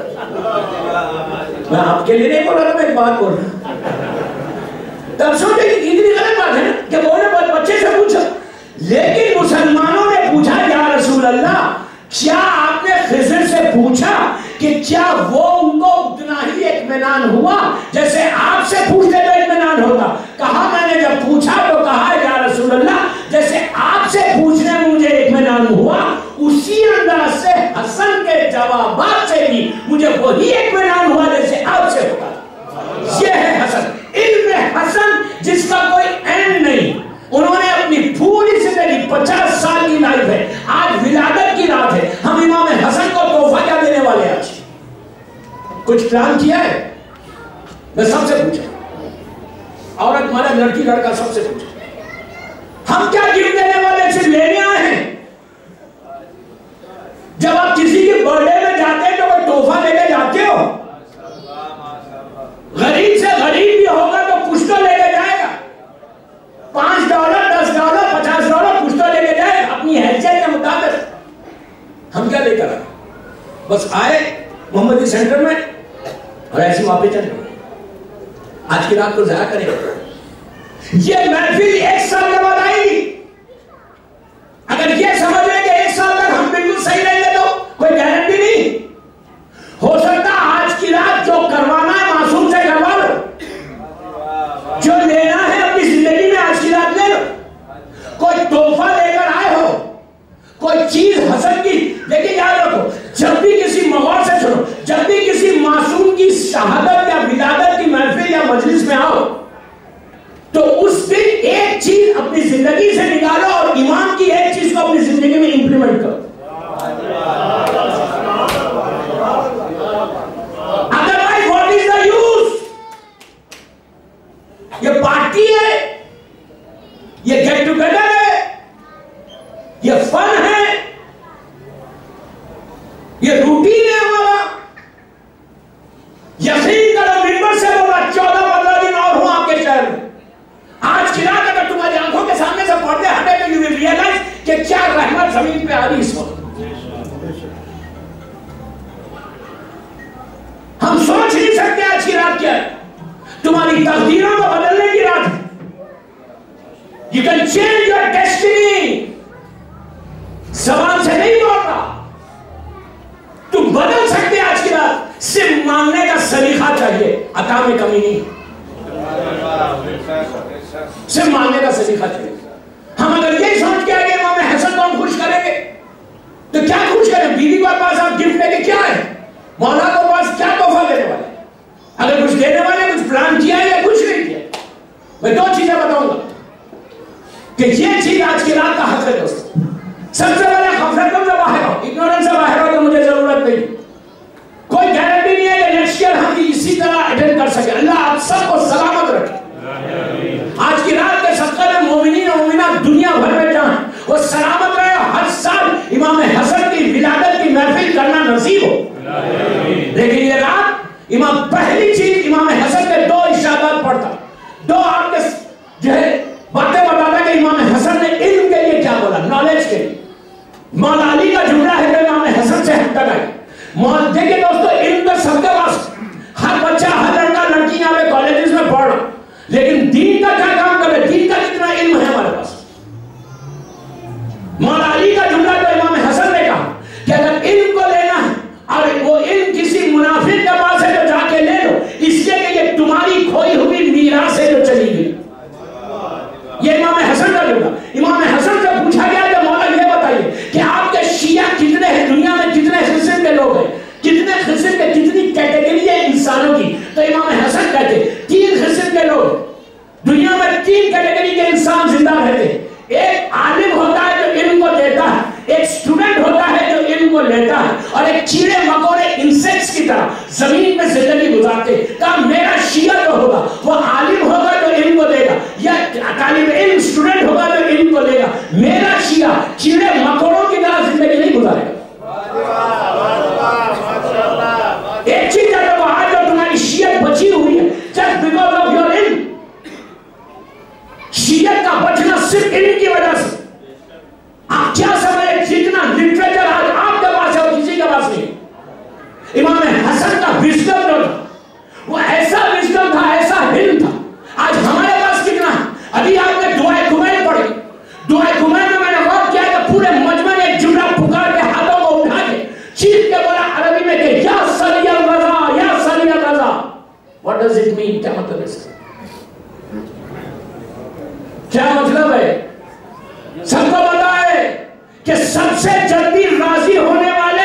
میں آپ کے لیے نہیں بول رہا، میں ایک بات بول رہا. تب سوچے کہ اتنی غلط بات ہے نا کہ بولے بچے سے پوچھو. لیکن مسلمانوں نے پوچھا یا رسول اللہ کیا آپ نے خضر سے پوچھا کہ کیا وہ ان کو اتنا ہی اطمینان ہوا جیسے آپ سے پوچھتے تو اطمینان ہوتا؟ کہا میں نے جب پوچھا تو کہا یا رسول اللہ جیسے آپ سے پوچھنے میں مجھے اطمینان ہوا اسی انداز سے حسن کے جوابات سے بھی مجھے وہی اطمینان ہوا جیسے آپ سے ہوتا. یہ ہے حسن، علم حسن جس کا کوئی اینڈ نہیں. انہوں نے اپنی پوری زندگی 50 سال کی لائف ہے. آج ولادت کی رات ہے، ہم امام حسن کو تحفہ کیا دینے والے ہیں؟ آج کچھ پلان کیا ہے؟ میں سب سے پوچھا، عورت مرد لڑکی لڑکا سب سے پوچھا ہم کیا گفٹ دینے والے؟ صرف لینے آئے ہیں. جب آپ کسی کی برتھ ڈے میں جاتے ہیں تو کوئی تحفہ لے کے جاتے ہو؟ غریب سے غریب بھی ہوگا تو کچھ تو لے کے جائے گا. $5 $10 $50 کچھ تو لے کے جائے اپنی حیثیت کے مطابق. ہم کیا لے کر آئے؟ بس آئے محمدی سینٹر میں اور ایسی واپس چلے. آج کی رات کو ضائع کرے گا. یہ محفل 1 سال کے بعد آئے گی. اگر یہ سمجھ لیں کہ 1 سال تک ہم بالکل صحیح رہیں گے تو کوئی گارنٹی نہیں. ہو سکتا آج کی رات جو کروانا ہے معصوم سے کروا لو، جو لینا ہے اپنی زندگی میں آج کی رات لے لو. کوئی تحفہ لے کر آئے ہو، کوئی چیز حسن کی. لیکن یاد رکھو جب بھی کسی مغور سے سنو، جب بھی کسی معصوم کی شہادت یا ولادت کی محفل یا مجلس میں آؤ تو اس دن ایک چیز اپنی زندگی سے نکالو اور امام کی ایک چیز کو اپنی زندگی میں امپلیمنٹ کرو. Otherwise what is the use? یہ پارٹی ہے، یہ گیٹ ٹوگیدر ہے، یہ فن ہے، یہ روٹین ہے ہمارا. یقین کرو ممبر سے بولا 14-15 دن اور ہوں آپ کے شہر میں. آج کی رات اگر تمہاری آنکھوں کے سامنے سے پردے ہٹے تو you will realize کہ کیا رحمت زمین پہ آ رہی اس وقت. ہم سوچ نہیں سکتے آج کی رات کیا ہے. تمہاری تقدیروں کو بدلنے کی رات ہے. You can change your destiny. زبان سے نہیں بول رہا، تم بدل سکتے آج کی رات. صرف مانگنے کا سلیقہ چاہیے، عطا میں کمی نہیں. صرف مانگنے کا سلیقہ چاہیے. ہم اگر یہ سوچ کے آئے امام حسن کو ہم خوش کریں گے تو کیا خوش کریں؟ بیوی کے پاس آپ گفٹ لے کے کیا ہے؟ مولا کے پاس کیا تحفہ دینے والے؟ اگر کچھ دینے والے کچھ پلان کیا ہے یا کچھ نہیں کیا؟ میں 2 چیزیں بتاؤں گا کہ یہ چیز آج کی رات کا حق ہے دوستو. سب سے پہلے غفلت سے باہر ہو، اگنورنس سے باہر ہو تو مجھے ضرورت نہیں. کوئی گارنٹی نہیں ہے کہ نیکسٹ ایئر ہم اسی طرح اٹینڈ کر سکیں. اللہ آپ سب کو سلامت رکھے. آج کی رات کے صدقے میں مومنین و مومنات دنیا بھر میں جہاں وہ سلامت رہے. ہر سال امام حسن کی ولادت کی محفل کرنا نصیب ہو. لیکن یہ رات امام پہلی چیز امام حسن کے 2 ارشادات پڑھتا، 2 آپ کے جو ہے باتیں بتاتا کہ امام حسن نے علم کے لیے کیا بولا، نالج کے لیے. مولا علی کا جملہ ہے کہ امام حسن سے ہٹ کر آئی. دیکھیں دوستو علم کا سب کے پاس، ہر بچہ ہر لڑکا لڑکی یہاں پہ کالجز میں پڑھ رہا، لیکن دین کا کیا کام کرے؟ دین کا کتنا علم ہے ہمارے پاس؟ مولا علی کا جملہ تو امام حسن نے کہا کہ اگر علم کو لینا ہے اور وہ علم کسی منافق کے پاس ہے تو جا کے لے لو، اس لیے کہ یہ تمہاری اور ایک کیڑے مکوڑے انسیکٹس کی طرح زمین میں زندگی گزارتے. کہا میرا شیعہ جو ہوگا وہ عالم ہوگا جو علم کو دے گا, یا طالب علم اسٹوڈنٹ ہوگا جو علم کو دے گا. میرا شیعہ کیڑے مکوڑوں کی طرح زندگی نہیں گزارے گا. ایک چیز ہے وہ آج جو تمہاری شیعت بچی ہوئی ہے just because of your علم. شیعت کا بچنا صرف علم کی وجہ سے. آپ کیا سمجھے جتنا لٹریچر آج آپ کے پاس ہے وہ کسی کے پاس نہیں. امام حسن کا وزڈم جو تھا وہ ایسا وزڈم تھا, ایسا علم تھا. آج ہمارے پاس کتنا ہے. ابھی آپ نے دعائے کمین پڑھی. دعائے کمین میں نے غور کیا کہ پورے مجمع نے ایک جملہ پکار کے ہاتھوں کو اٹھا کے چیخ کے بولا عربی میں کہ یا سلی الرضا یا سلی الرضا. What does it mean? کیا مطلب ہے اس کا؟ کیا مطلب ہے؟ سب کو پتا ہے کہ سب سے جلدی راضی ہونے والے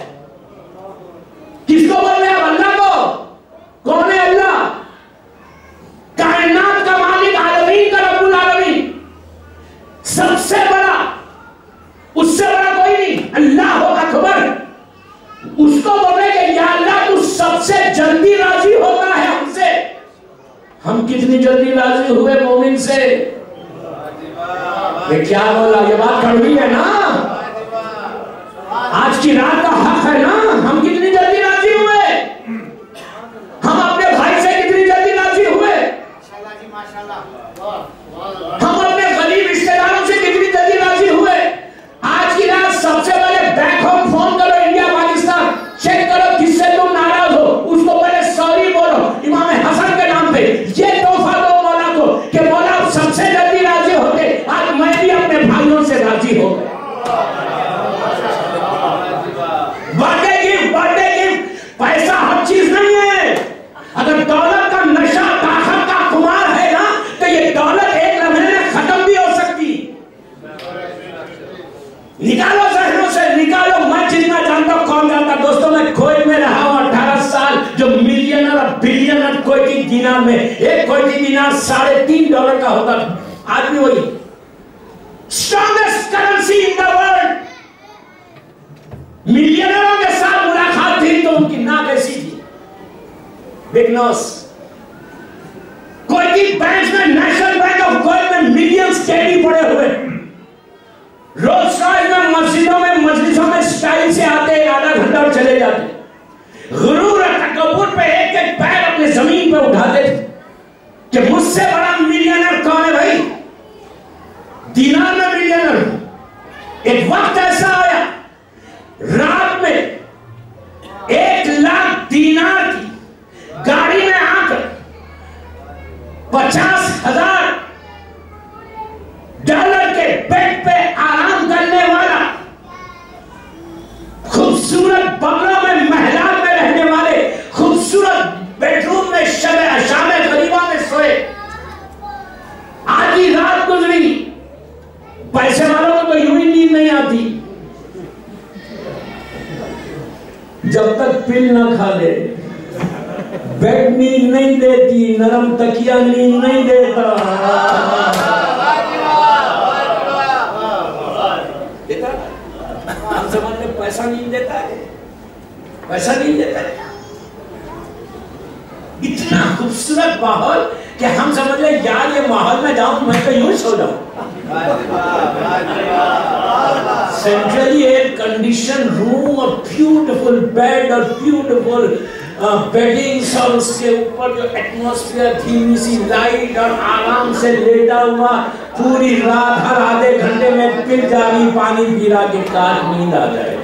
کس کو بول رہے ہیں؟ اللہ کو. کون ہے اللہ؟ کائنات کا مالک, عالمین کا رب العالمین, سب سے بڑا, اس سے بڑا کوئی نہیں. اللہ اکبر. اس کو بول رہے کہ یا اللہ تو سب سے جلدی راضی ہوتا ہے ہم سے. ہم کتنی جلدی راضی ہوئے مومن سے؟ میں کیا بولا, یہ بات کڑوی ہے نا. آج کی رات کا حق ہے نا. ہم کتنی جلدی راضی ہوئے, ہم اپنے بھائی سے کتنی جلدی راضی ہوئے, ہم اپنے غریب رشتہ داروں سے کتنی جلدی راضی ہوئے. آج کی رات سب سے پہلے بیک ہوم فون کرو انڈیا پاکستان, چیک کرو کس سے تم ناراض ہو, اس کو پہلے سوری بولو امام حسن کے نام پہ. یہ تحفہ دو مولا کو کہ مولا سب سے جلدی راضی ہوتے, آج میں بھی اپنے بھائیوں سے راضی ہو گیا. برتھڈے گفٹ پیسہ ہر چیز نہیں ہے. اگر دولت کا نشہ طاقت کا خمار ہے نا تو یہ دولت ایک لمحے میں ختم بھی ہو سکتی. نکالو ذہنوں سے, نکالو. میں جتنا جانتا ہوں کون جانتا. دوستوں میں کویت میں رہا ہوں 18 سال. جو ملینر اور بلینر کویتی دینار میں, ایک کویتی دینار $3.5 کا ہوتا تھا. آج بھی وہی strongest currency in the world. ملینروں کے ساتھ ملاقات تھی تو ان کی ناک ایسی تھی, بگ نوز. کویتی بینک میں, نیشنل بینک آف کویت میں ملینز کیڈی پڑے ہوئے. رولز رائس میں مسجدوں میں مجلسوں میں سٹائل سے آتے, آدھا گھنٹہ اور چلے جاتے. غرور اور تکبر پہ ایک ایک پیر اپنے زمین پہ اٹھاتے تھے کہ مجھ سے بڑا ملینر کون ہے بھائی. دینار میں ملینر. ایک وقت ایسا آیا رات میں 1 لاکھ دینار کی گاڑی میں آ کر $50,000 کے بیڈ پہ آرام کرنے والا, خوبصورت بنگلوں میں محلات میں رہنے والے, خوبصورت بیڈ روم میں شام غریبہ میں سوئے. آدھی رات گزری, پیسے والوں کو تو یوں ہی نیند نہیں آتی جب تک پل نہ کھا لے. بیڈ نیند نہیں دیتی, نرم تکیہ نیند نہیں دیتا. ہم سمجھتے پیسہ نہیں دیتا ہے, پیسہ نہیں دیتا ہے. اتنا خوبصورت ماحول کہ ہم سمجھ لیں یار یہ ماحول میں جاؤں میں تو یوں سو جاؤں. سینٹرلی ایئر کنڈیشن روم اور بیوٹیفل بیڈ اور بیوٹیفل بیڈنگز, اور اس کے اوپر جو ایٹماسفیئر, دھیمی سی لائٹ, اور آرام سے لیٹا ہوا پوری رات ہر آدھے گھنٹے میں پل جاری پانی پی رہا کہ کاش نیند آ جائے.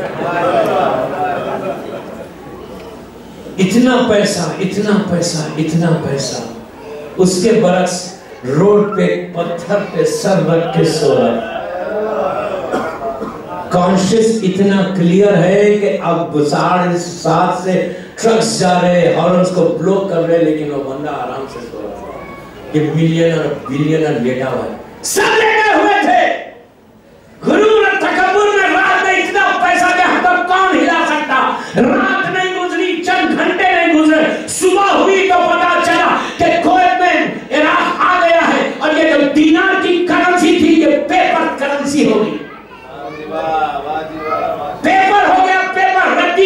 اتنا پیسہ, اتنا پیسہ, اتنا پیسہ. اس کے برعکس روڈ پہ پتھر پہ سر رکھ کے سو رہا. کانشیس اتنا کلیئر ہے کہ اب 7:30 سے ٹرکس جا رہے, ہارنز کو بلو کر رہے, لیکن وہ بندہ آرام سے سو رہا. یہ ملینر بلینر لیٹا ہوا ہے. سب لیٹے ہوئے تھے. غرور اور تکبر میں رات میں اتنا پیسہ کہ ہم تک کون ہلا سکتا. رات نہیں گزری, چند گھنٹے نہیں گزرے, صبح ہوئی تو پتا چلا کہ کویت میں عراق آ گیا ہے, اور یہ جو دینار کی کرنسی تھی یہ پیپر کرنسی ہو گئی. پیپر ہو گیا, پیپر.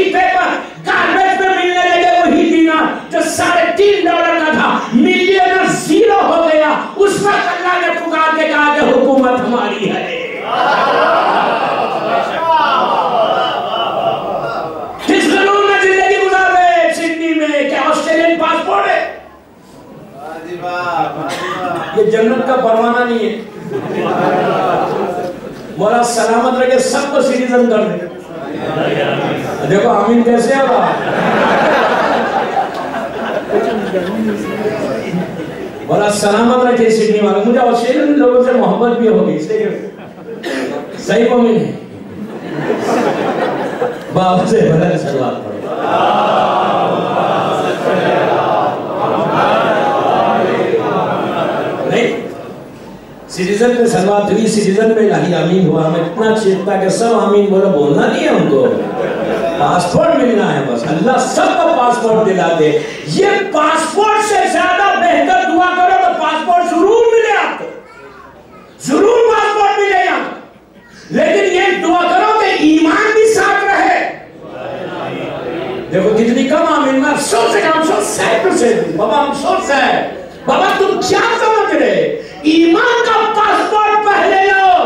یہ جنت کا پروانہ نہیں ہے. مولا سلامت رکھے سب کو سٹیزن کر دے. دیکھو آمین کیسے ہوگا. مولا سلامت رکھے سڈنی والے. مجھے آسٹریلین لوگوں سے محبت بھی ہوگی اس لیے صحیح مومن ہے. باپ سے بلند صلوات پڑھو. نہیں سٹیزن پہ صلوات ہوئی, سٹیزن پہ الہی آمین ہوا. ہمیں اتنا چیختا کہ سب آمین بولو. بولنا نہیں ہے ان کو, پاسپورٹ ملنا ہے بس. اللہ سب کو پاسپورٹ دلا دے. یہ پاسپورٹ سے زیادہ بہتر دعا کرو تو پاسپورٹ ضرور ملے آپ کو, ضرور پاسپورٹ ملے گا. لیکن یہ دعا کرو کہ ایمان بھی ساتھ رہے. دیکھو کتنی کم آمین. میں افسوس ہے کہ ہم سو سیڈ سے بابا ہم افسوس ہے. بابا تم کیا سمجھ رہے, ایمان کا پاسپورٹ پہلے لو.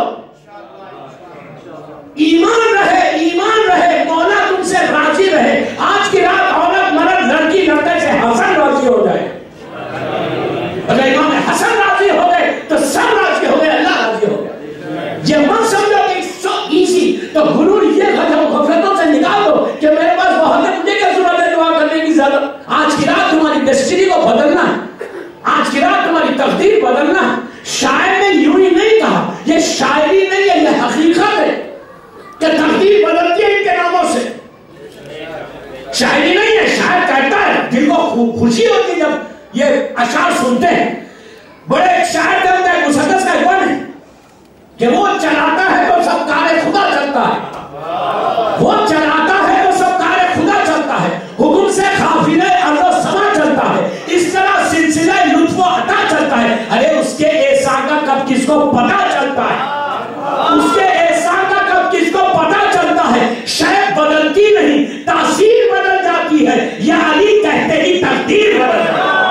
ایمان رہے, ایمان رہے, مولا تم سے راضی رہے. آج کی رات عورت مرد لڑکی لڑکے سے حسن راضی ہو جائے. اگر امام حسن راضی ہو گئے تو سب راضی ہو گئے, اللہ راضی ہو گیا. یہ مت سمجھو کہ سو ایزی. تو غرور یہ غفلتوں سے نکال دو کہ میرے پاس بہت ہے, مجھے کیا ضرورت ہے دعا کرنے کی زیادہ. آج کی رات تمہاری ڈیسٹنی کو بدلنا ہے. آج کی رات تمہاری تقدیر بدلنا ہے. شاعر نے یوں ہی نہیں کہا, یہ شاعری نہیں ہے, یہ حقیقت ہے کہ تقدیر بدلتی ہے ان کے ناموں سے. شاعری نہیں ہے, شاعر کہتا ہے, دل کو خوشی ہوتی ہے جب یہ اشعار سنتے ہیں. بڑے ایک شاعر کہتا ہے, مسدس کا ایک ہے کہ وہ چلاتا ہے تو سب کار خدا چلتا ہے. وہ چلاتا ہے تو سب کار خدا چلتا ہے. حکم سے قافلے ارض و سما چلتا ہے. اس طرح سلسلہ لطف و عطا چلتا ہے. ارے اس کے احسان کا کب کس کو پتا چلتا ہے, اس کے احسان کا کب کس کو پتا چلتا ہے. شے بدلتی نہیں, تاثیر بدل جاتی ہے. یا علی کہتے ہی تقدیر بدل جاتی ہے.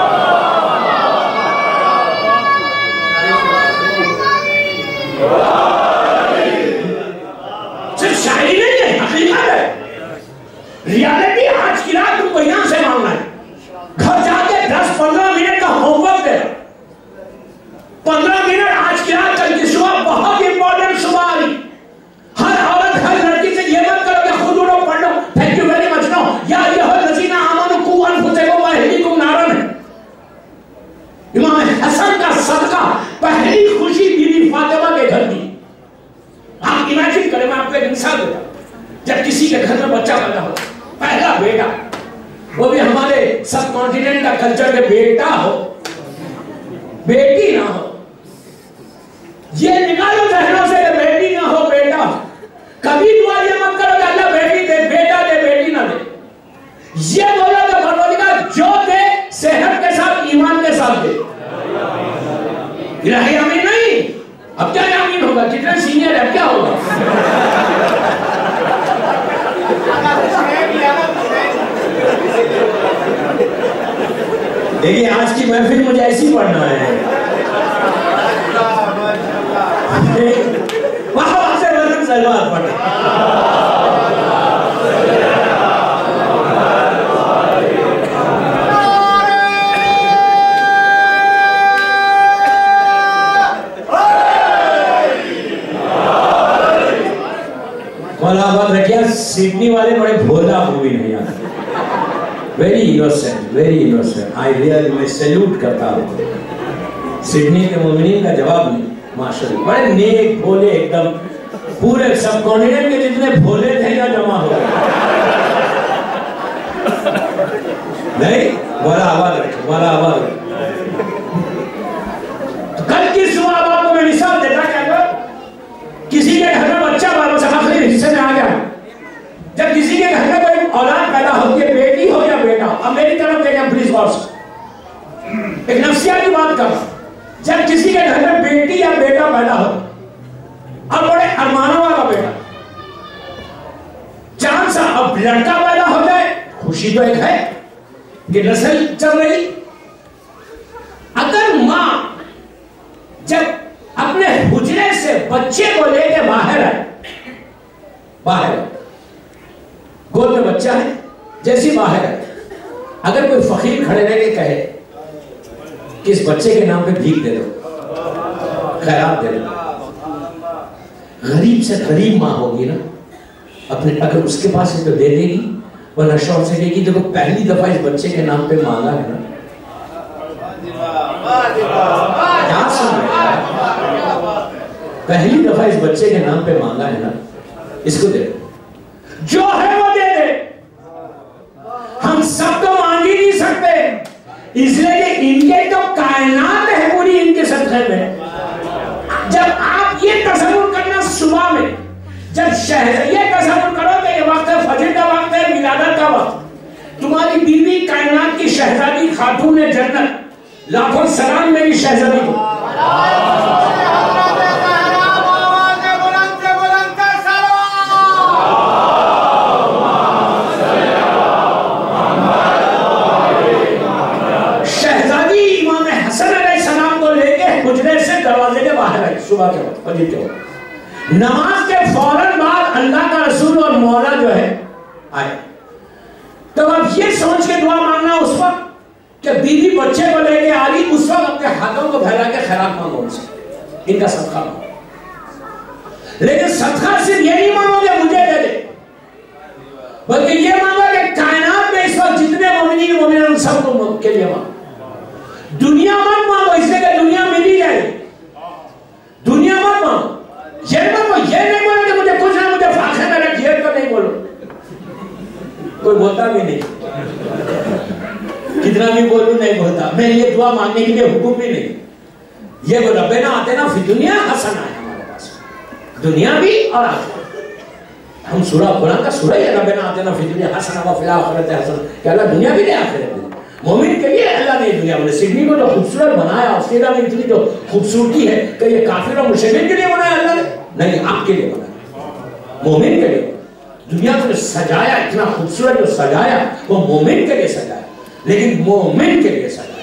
صرف شاعری نہیں ہے, حقیقت ہے, ریالٹی. آج کی رات تم کو یہاں سے مانگنا ہے. گھر جا کے 10-15 منٹ کا ہوم ورک دے. 15 منٹ آج کی رات کل کی صبح بہت امپورٹنٹ صبح آ رہی. ہر عورت ہر لڑکی سے یہ مت کرو کہ خود اڑو پڑھ لو تھینک یو ویری مچ نو یا ایھا الذین آمنوا قوا انفسکم واہلیکم نارا. امام حسن کا صدقہ پہلی خوشی بیوی فاطمہ کے گھر کی. آپ امیجن کریں, میں آپ کو ایک مثال دیتا ہوں. جب کسی کے گھر میں بچہ پیدا ہو, پہلا بیٹا, وہ بھی ہمارے سب کانٹیننٹ کا کلچر میں بیٹا ہو, بیٹی نہ ہو. یہ نکالو ذہنوں سے کہ بیٹی نہ ہو بیٹا ہو. کبھی دعا یہ مت کرو کہ اللہ بیٹی دے, بیٹا دے, بیٹی نہ دے. یہ بولو کہ پروردگار جو دے صحت کے ساتھ ایمان کے ساتھ دے. الہی آمین نہیں. اب کیا آمین ہوگا, جتنے سینئر ہے کیا ہوگا. دیکھیں آج کی محفل مجھے ایسی پڑھنا ہے. وہاں سے وزن سلوات پڑھنا. مولا آباد رکھیا, سڈنی والے بڑے بھولا ہوئی نہیں آتے. Very innocent, very innocent. میں سیلوٹ کرتا ہوں. سڈنی کے مومنین کا جواب نہیں, ماشاءاللہ بڑے نیک بھولے ایک دم. پورے سب کانٹیننٹ کے جتنے بھولے تھے یا جمع ہو گئے. نہیں, مولا آباد رکھے, مولا آباد رکھے. کل کی صبح آپ کو میں مثال دیتا کہ اگر کسی کے گھر میں بچہ آخری حصے میں آ گیا, جب کسی کے گھر میں کوئی اولاد پیدا ہوتی ہے, بیٹی ہو یا بیٹا, اب میری طرف دیکھیں پلیز غور سے, ایک نفسیاتی بات کر. جب کسی کے گھر میں بیٹی یا بیٹا پیدا ہو, اب بڑے ارمانوں والا بیٹا, چاند سا اب لڑکا پیدا ہو جائے, خوشی تو ایک ہے کہ نسل چل رہی. اگر ماں جب اپنے حجرے سے بچے کو لے کے باہر آئے, باہر گود میں بچہ ہے, جیسی باہر ہے, اگر کوئی فقیر کھڑے رہ کے کہے کہ اس بچے کے نام پہ بھیک دے دو, خیرات دے دینا. غریب سے غریب ماں ہوگی نا, اپنے اگر اس کے پاس ہے تو دے دے گی, ورنہ شوق سے کہے گی دیکھو پہلی دفعہ اس بچے کے نام پہ مانگا ہے نا, یاد سن رہے ہیں, پہلی دفعہ اس بچے کے نام پہ مانگا ہے نا, اس کو دے دے, جو ہے وہ دے دے. ہم سب تو مانگ ہی نہیں سکتے, اس لیے کہ ان کے تو کائنات ہے پوری ان کے صدقے میں. جب آپ یہ تصور کرنا صبح میں, جب شہر یہ تصور کرو کہ یہ وقت فجر کا وقت ہے, ولادت کا وقت, تمہاری بیوی کائنات کی شہزادی خاتون جنت, لاکھوں سلام میری شہزادی کو. شہزادی امام حسن علیہ السلام کو لے کے حجرے سے دروازے کے باہر آئی صبح کے وقت, فجر کے وقت. نماز کے فوراً بعد اللہ کا رسول اور مولا جو ہے آئے. تو اب یہ سوچ کے دعا مانگنا اس وقت کہ بیوی بچے کو لے کے آ رہی, اس وقت اپنے ہاتھوں کو پھیلا کے خیرات مانگو ان سے, ان کا صدقہ مانگو. لیکن صدقہ صرف یہ نہیں مانگو کہ مجھے دے دے, بلکہ یہ مانگو کہ کائنات میں اس وقت جتنے مومنین مومنین ان سب کو کے لیے مانگو. دنیا مت مانگو اس لیے کہ دنیا مل ہی جائے گی, دنیا مت مانگو. یہ نہیں بولو کہ مجھے کچھ نہ, مجھے فاخر میں رکھ, یہ تو نہیں بولو, کوئی بولتا بھی نہیں, کتنا بھی بولوں نہیں بولتا. میں یہ دعا مانگنے کے لیے حکم بھی نہیں. یہ وہ ربنا آتنا فی دنیا حسنہ ہے ہمارے پاس, دنیا بھی اور آخرت. ہم سورہ قرآن کا سورہ ہے ربنا آتنا فی دنیا حسنہ و فی الآخرۃ حسنہ, کہ اللہ دنیا بھی دے آخرت بھی. مومن کے لیے اللہ نے دنیا بنے, سڈنی کو جو خوبصورت بنایا, آسٹریلیا میں اتنی جو خوبصورتی ہے کہ یہ کافر اور مشرکین کے لیے بنایا اللہ نے, نہیں آپ کے لیے بنایا, مومن کے لیے. دنیا کو سجایا, اتنا خوبصورت جو سجایا وہ مومن کے لیے سجایا, لیکن مومن کے لیے سجایا,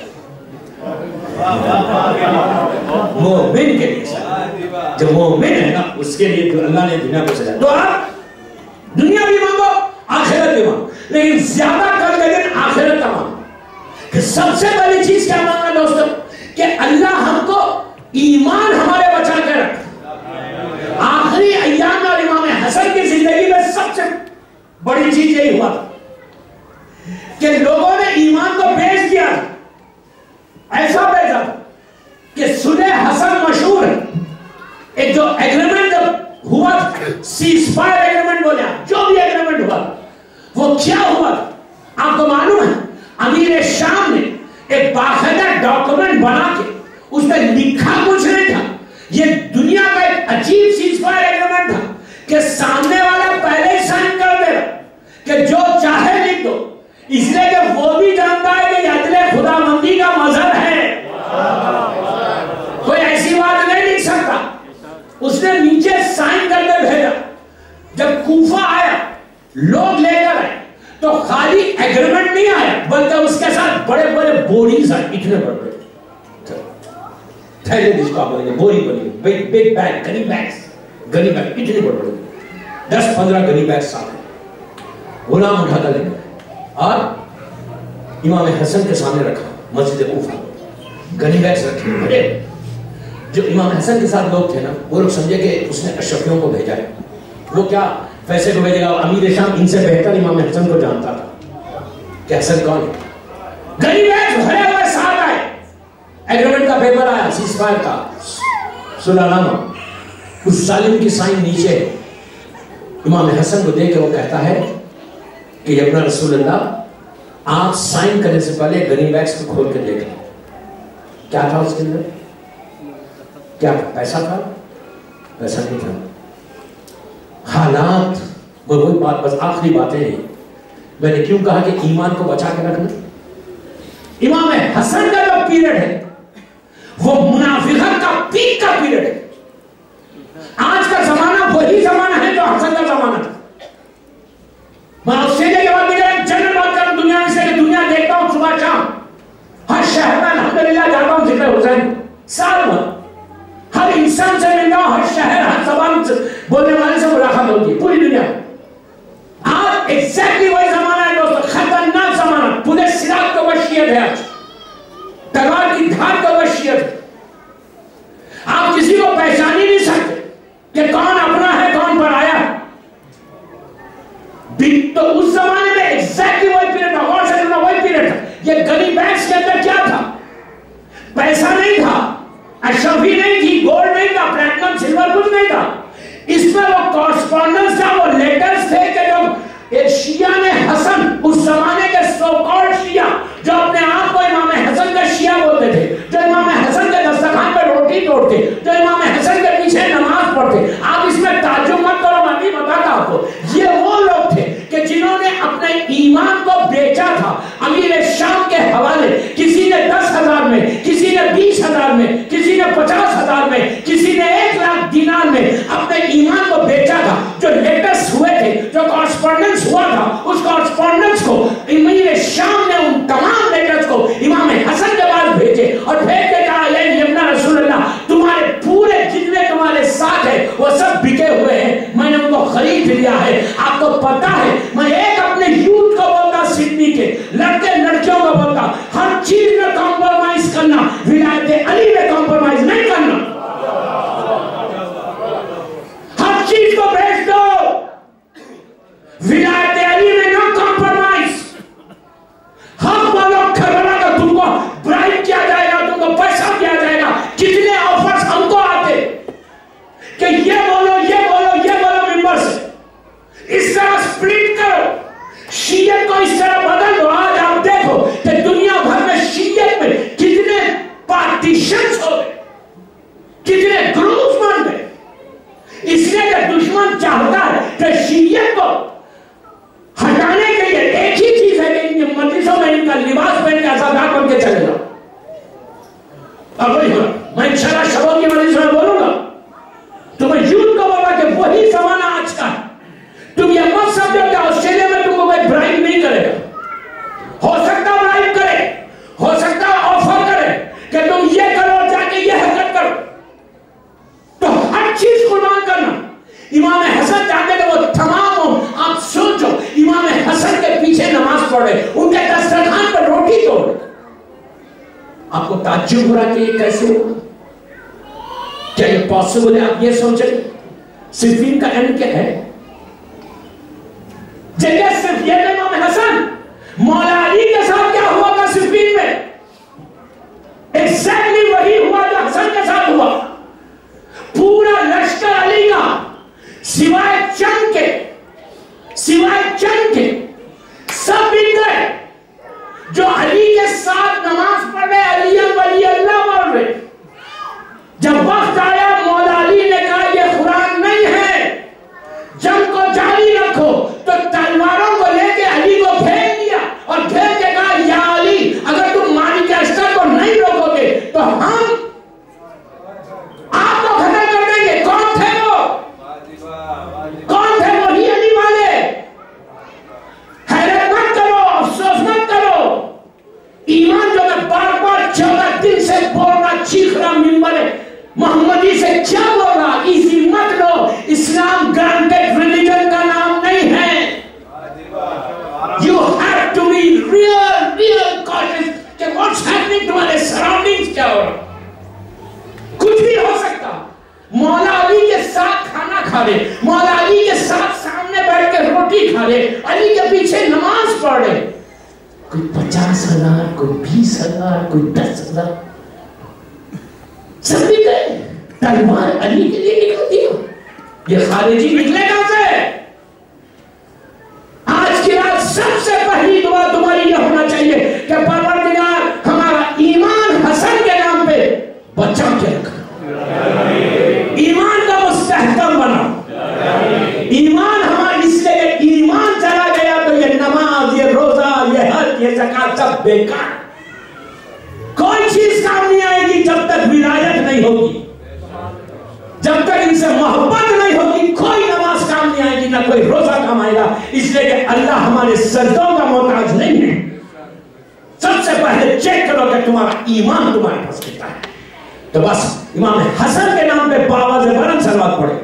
مومن کے لیے سجایا. جو مومن ہے نا اس کے لیے اللہ نے دنیا کو سجایا. تو آپ دنیا بھی مانگو آخرت بھی مانگو, لیکن زیادہ کر لیکن آخرت کا مانگو. کہ سب سے بڑی چیز کیا مانگنا دوستو, کہ اللہ ہم کو ایمان ہمارے بچا کے رکھ. آخری ایام میں امام حسن کی زندگی میں سب سے بڑی چیز یہی ہوا کہ لوگوں نے ایمان کو بیچ دیا, ایسا بیچا کہ صلح حسن مشہور ہے, ایک جو ایگریمنٹ ہوا, سیز فائر ایگریمنٹ بولے, جو بھی ایگریمنٹ ہوا وہ کیا ہوا آپ کو معلوم ہے. امیر شام نے ایک باقاعدہ ڈاکومنٹ بنا کے اس میں لکھا کچھ نہیں تھا, یہ دنیا کا ایک عجیب سیز فائر ایگریمنٹ تھا کہ سامنے والا پہلے ہی سائن کر دے رہا کہ جو چاہے لکھ دو, اس لیے کہ وہ بھی جانتا ہے کہ یہ عدل خدا مندی کا مظہر ہے, کوئی ایسی بات نہیں لکھ سکتا. اس نے نیچے سائن کر کے بھیجا. جب کوفہ آیا لوگ لے کر آئے تو خالی ایگریمنٹ نہیں آیا, بلکہ اس کے ساتھ بڑے بڑے بوریز آئے, اتنے بڑے بڑے تھیلے, جس کو آپ بولیں گے بوری بولی, big bag, gunny bags, gunny bag اتنے بڑے بڑے, 10-15 گنی بیگ ساتھ. غلام اٹھا کر لے اور امام حسن کے سامنے رکھا مسجد کوفہ. گنی بیگز رکھے بڑے. جو امام حسن کے ساتھ لوگ تھے نا, وہ لوگ سمجھے کہ اس نے اشرفیوں کو بھیجا ہے. وہ کیا پیسے کو بھیجے گا, امیر شام ان سے بہتر امام حسن کو جانتا تھا کہ حسن کون ہے. گنی بیگز بھرے ہوئے ساتھ آئے, ایگریمنٹ کا پیپر آیا, سیز فائر کا صلح نامہ, اس ظالم کی سائن نیچے ہے. امام حسن کو دیکھ کے وہ کہتا ہے کہ یہ اپنا رسول اللہ, آپ سائن کرنے سے پہلے گنی بیگز کو کھول کے دیکھ لیں. کیا تھا اس کے اندر, کیا تھا, پیسہ تھا, پیسہ نہیں تھا. حالات, وہی بات, بس آخری باتیں ہیں. میں نے کیوں کہا کہ ایمان کو بچا کے رکھنا. امام حسن کا جو پیریڈ ہے وہ منافقت کا پیک کا پیریڈ ہے. آج کا زمانہ وہی زمانہ ہے جو حسن کا زمانہ تھا. میں آسٹریلیا کے بعد میرے جنرل بات کروں دنیا میں سے, کہ دنیا دیکھتا ہوں صبح شام, ہر شہر میں الحمدللہ جاتا ہوں ذکر حسین, سال بھر ہر انسان سے ملتا ہوں, ہر شہر, ہر زبان بولنے والے سے ملاقات ہوتی ہے پوری دنیا میں. آج ایگزیکٹلی وہی زمانہ ہے دوستو, خطرناک زمانہ. پورے سراغ کا وحشیت ہے, آج تلوار کی دھار کا وحشیت ہے. آپ کسی ईमान को बेचा था अमीर शाम के हवाले। किसी ने 10,000 में, किसी ने 20,000 में, किसी ने 50,000 में, किसी ने 1,00,000 दिनार में अपने ईमान को बेचा था। जो लेटर्स हुए थे, जो कॉरेस्पॉन्डेंस हुआ था, उस कॉरेस्पॉन्डेंस को अमीर शाम ने उन तमाम लेटर्स को इमाम हसन के पास भेजे और भेज के कहा, ये यमुना रसूलुल्लाह, तुम्हारे पूरे जितने तुम्हारे साथ है वो सब बिके हुए हैं, मैंने उनको खरीद लिया है। आपको पता है, मैं एक अपने यूथ को बोलता, सिडनी के लड़के लड़कियों को बोलता, हर चीज में कॉम्प्रोमाइज करना, विलायत अली में कॉम्प्रोमाइज नहीं करना। हर चीज को बेच दो, विलायत अली में ना कॉम्प्रोमाइज। हम बोलो खबरा का तुमको ब्राइब किया जाएगा, तुमको पैसा दिया जाएगा। कितने ऑफर्स हमको आते कि ये बोलो, ये बोलो, ये बोलो मिंबर से, इस तरह स्प्लिट करो, शीयत को इस तरह बदल दो। आज आप देखो कि दुनिया भर में शीयत में कितने पार्टीशंस हो गए, कितने ग्रुप्स बन गए। इसलिए कि दुश्मन चाहता है कि शीयत को हटाने के लिए एक ही चीज है कि इनके मजलिसों में इनका लिबास पहन के आजादार बन के चले जाओ। अब वही होगा, मैं इंशाल्लाह शबों की मजलिस में बोलूंगा, तुम्हें यूथ को बोला कि वही जमाना आज का। तुम ये मत समझो कि ऑस्ट्रेलिया में तुमको कोई ब्राइब नहीं करेगा। हो सकता ब्राइब करे, हो सकता ऑफर करे कि तुम ये करो, जाके ये हरकत करो, तो हर चीज कुर्बान करना। इमाम हसन चाहते थे वो तमाम हो। आप सोचो, इमाम हसन के पीछे नमाज पढ़े, उनके दस्तरखान पर रोटी तोड़े। आपको ताज्जुब हो रहा कि ये कैसे होगा? क्या ये पॉसिबल है? आप ये सोचें, सिर्फीन का एंड क्या है? जगह सिर्फ ये इमाम हसन, मौला अली के साथ क्या हुआ था सिर्फीन में? एग्जैक्टली वही हुआ जो हसन के साथ हुआ। पूरा लश्कर अली का सिवाय चंद के सब बिक गए। जो अली के साथ नमाज पढ़ रहे, अली वली अल्लाह बोल रहे, जब वक्त आया मौला अली ने कहा ये कुरान नहीं है, जंग को जारी रखो, तो तलवारों को लेके अली को फेंक दिया और फेंक के कहा, या अली, अगर तुम मालिक अस्कर को नहीं रोकोगे तो हम आपको खत्म कर देंगे। कौन थे वो? कौन थे? वही अली वाले। हैरत मत करो, अफसोस मत करो। ईमान जो मैं बार बार 14 दिन से बोल रहा, चीख रहा मिंबर मोहम्मदी से, क्या बोल रहा? इजी मत लो, इस्लाम ग्रांटेड रिलीजन का नाम नहीं है। You have to be real cautious कि what's happening तुम्हारे सराउंडिंग्स क्या हो रहा। कुछ भी हो सकता। मौला अली के साथ खाना खा रहे, मौला अली के साथ सामने बैठ के रोटी खा रहे, अली के पीछे नमाज पढ़ रहे। कोई 50,000, कोई 20,000, कोई 10,000, सब भी गए। तलवार अली के लिए निकल दिया। ये खारिजी निकले कहां से? आज की रात सबसे पहली दुआ तुम्हारी ये होना चाहिए कि परवरदिगार हमारा ईमान हसन के नाम पे बचा के रखा, ईमान का मुस्तहकम बना। ईमान हमारा, इसलिए ईमान चला गया तो ये नमाज, ये रोजा, ये हज, ये ज़कात सब बेकार। कोई चीज काम नहीं आएगी जब तक विलायत नहीं होगी, जब तक इनसे मोहब्बत नहीं होगी। कोई नमाज काम नहीं आएगी, ना कोई रोजा काम आएगा। इसलिए कि अल्लाह हमारे सजदों का मोहताज नहीं है। सबसे पहले चेक करो कि तुम्हारा ईमान तुम्हारे पास कितना है। तो बस इमाम हसन के नाम पे बावाज़ बुलंद सलवात पढ़े।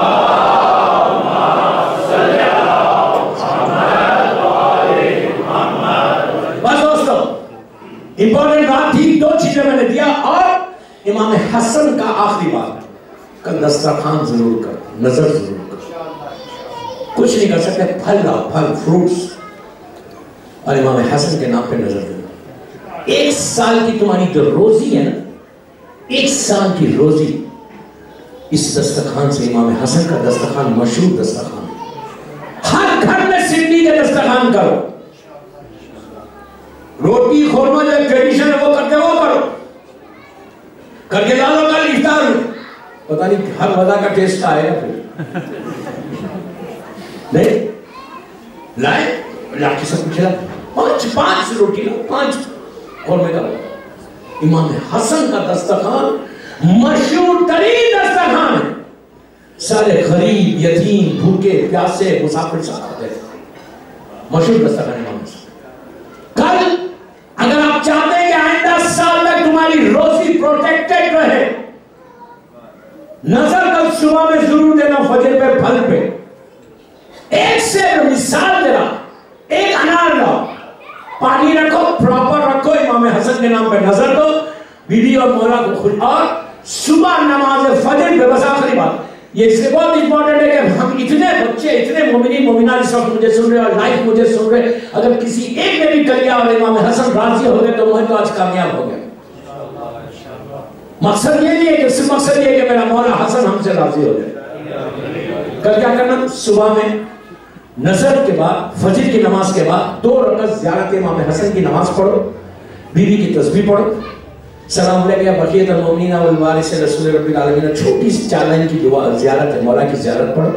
बस दोस्तों, इंपॉर्टेंट बात थी, 2 चीजें मैंने दिया। और इमाम हसन का आखिरी बात का दस्तरखान जरूर कर, नजर जरूर कर। कुछ नहीं कर सकते, फल लाओ, फल फ्रूट्स, और इमाम हसन के नाम पे नजर देना। 1 साल की तुम्हारी जो रोजी है ना, 1 साल की रोजी इस दस्तरखान से, इमाम हसन का दस्तरखान मशहूर दस्तरखान, हर घर में सिडनी के दस्तरखान करो। रोटी खोरमा जो ट्रेडिशन है वो करते, वो करो, करके ला लो कल इफ्तार में। पता नहीं हर वजह का टेस्ट आएगा फिर नहीं लाए। लाठी से पूछा 5 रोटी लो, 5 कौरमे का। इमाम हसन का दस्तरखान मशहूर तरीन दस्तरखान है, सारे गरीब यतीम भूखे प्यासे मुसाफिर सब आते हैं, मशहूर दस्तरखान इमाम हसन। कल अगर आप चाहते हैं कि आइंदा साल तक तुम्हारी रोजी प्रोटेक्टेड रहे, नजर कल सुबह में जरूर देना फजर पे फल पे, एक से मिसाल देना, एक अनार लाओ, पानी रखो, प्रॉपर रखो, इमाम हसन के नाम पे नजर दो, बीवी और मौला को खुद, और सुबह नमाज फजर पे। बस आखिरी बात, ये इसलिए बहुत इंपॉर्टेंट है कि हम इतने बच्चे, इतने मोमिनी मोमिना इस वक्त मुझे सुन रहे और लाइव मुझे सुन रहे, अगर किसी एक ने भी कर लिया और इमाम हसन राजी हो गए तो मैं तो आज कामयाब हो गया। मकसद ये नहीं है कि सिर्फ मकसद ये है कि मेरा मौला हसन हमसे राजी हो जाए। कल क्या करना, सुबह में नजर के बाद, फजर की नमाज के बाद 2 रकात ज़ियारत इमाम हसन की नमाज पढ़ो, बीवी की तस्बीह पढ़ो, सलाम अलैका बक़ियतुल मुमिनीना वल वारिस रसूल रब्बिल आलमीन, छोटी सी 4 लाइन की दुआ ज़ियारत है, मौला की ज़ियारत पढ़ो।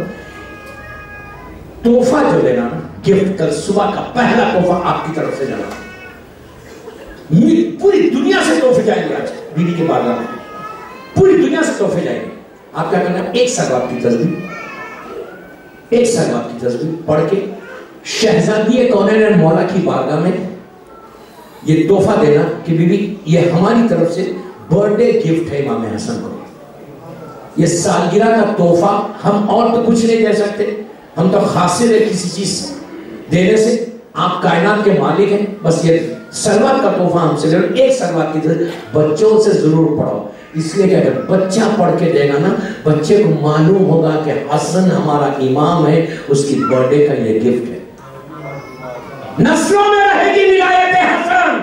तोहफा जो देना ना, गिफ्ट, कल सुबह का पहला तोहफा आपकी तरफ से जाना, पूरी दुनिया से तोहफे जाएंगे आज बीवी के बारगाह में, पूरी दुनिया से तोहफे जाएंगे। आप क्या करना, एक सरवाब की तस्बीह, एक सरवाब की तस्बीह पढ़ के शहजादी कौनैन मौला की बारगाह में ये तोहफा देना कि बीवी ये हमारी तरफ से बर्थडे गिफ्ट है इमाम हसन को, ये सालगिरह का तोहफा, हम और तो कुछ नहीं दे सकते, हम तो खासिर है किसी चीज देने से, आप कायनात के मालिक हैं, बस ये सरवात का तोहफा हमसे ले लो, एक सरवात की तरफ बच्चों से जरूर पढ़ो, इसलिए कि अगर बच्चा पढ़ के देगा ना, बच्चे को मालूम होगा कि हसन हमारा इमाम है, उसकी बर्थडे का ये गिफ्ट है। नस्लों में रहेगी विलायत हसन।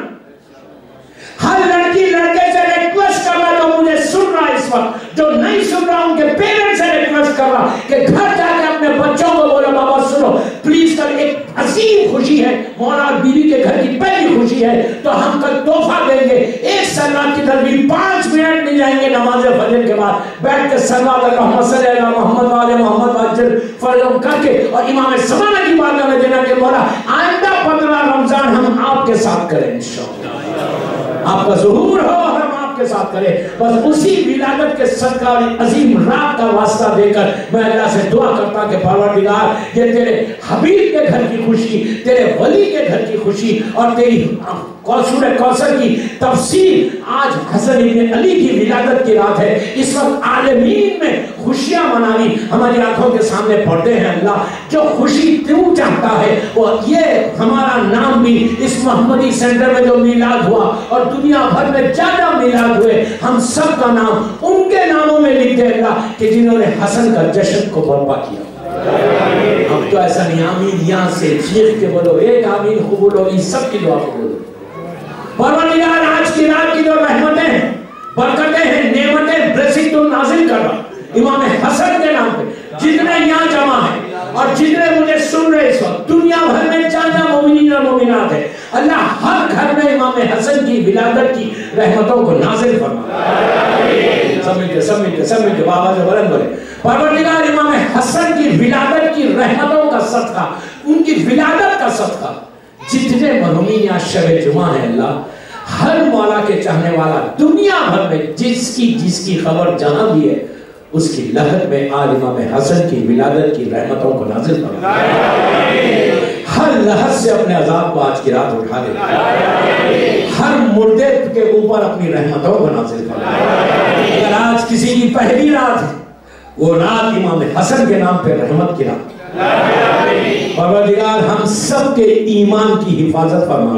हर लड़की लड़के से रिक्वेस्ट कर रहा है जो मुझे सुन रहा है इस वक्त, जो नहीं सुन रहा उनके पेरेंट्स से रिक्वेस्ट कर रहा कि घर जाके अपने बच्चों को बोलो बाबा सुनो प्लीज, कल एक अजीम खुशी है, मौला और बीवी के घर की पहली खुशी है, तो हम कल तोहफा देंगे, एक सलात की तस्बीह 5 मिनट मिल जाएंगे नमाज फजर के बाद, बैठ के सल्लल्लाहु अलैहि वसल्लम मोहम्मद वाले मोहम्मद वाजिर फर्ज करके और इमाम ज़माना की बारगाह में देना कि मौला आइंदा 15 रमजान हम आपके साथ करें इंशाअल्लाह, आपका ज़ुहूर हो और हम आपके साथ करें। बस उसी विलादत के सदका और अजीम रात का वास्ता देकर मैं अल्लाह से दुआ करता कि परवरदिगार ये तेरे हबीब के घर की खुशी, तेरे वली के घर की खुशी और तेरी सूरह कौसर की तफसीर, आज हसन इब्न अली की विलादत की रात है, इस वक्त आलमीन में खुशियां मनानी हमारी आंखों के सामने पड़ते हैं। अल्लाह जो खुशी तू चाहता है वो ये हमारा नाम भी इस मोहम्मदी सेंटर में जो मिलाद हुआ और दुनिया भर में ज्यादा मिलाद हुए, हम सब का नाम उनके नामों में लिख दे अल्लाह कि जिन्होंने हसन का जश्न को बर्पा किया। अब तो ऐसा नहीं, आमीन यहाँ से चीख के बोलो, एक आमीन कबूल होगी, सबकी दुआ कबूल होगी। परवरदिगार आज की रात की जो रहमतें हैं, बरकतें हैं, नेमतें, ब्लेसिंग तुम नाजिल कर रहा इमाम हसन के नाम पे, जितने यहाँ जमा है और जितने मुझे सुन रहे इस वक्त दुनिया भर में ज्यादा मोमिनीन और मोमिनात है, अल्लाह हर घर में इमाम हसन की विलादत की रहमतों को नाजिल फरमा। सब मिलके बाबा से बुलंद बोले, परवरदिगार इमाम हसन की विलादत की रहमतों का सदका, उनकी विलादत का सदका, जितने मरहूमीन या शब जुमा है अल्लाह, हर मौला के चाहने वाला दुनिया भर में जिसकी खबर जहां भी है उसकी लहर में आज इमाम हसन की विलादत की रहमतों को नाजिल फरमा। हर लहर से अपने अजाब को आज की रात उठा दे, हर मुर्दे के ऊपर अपनी रहमतों को नाजिल फरमा। अगर आज किसी की पहली रात है, वो रात इमाम हसन के नाम पे रहमत की रात। परवरदिगार हम सब के ईमान की हिफाजत फरमा,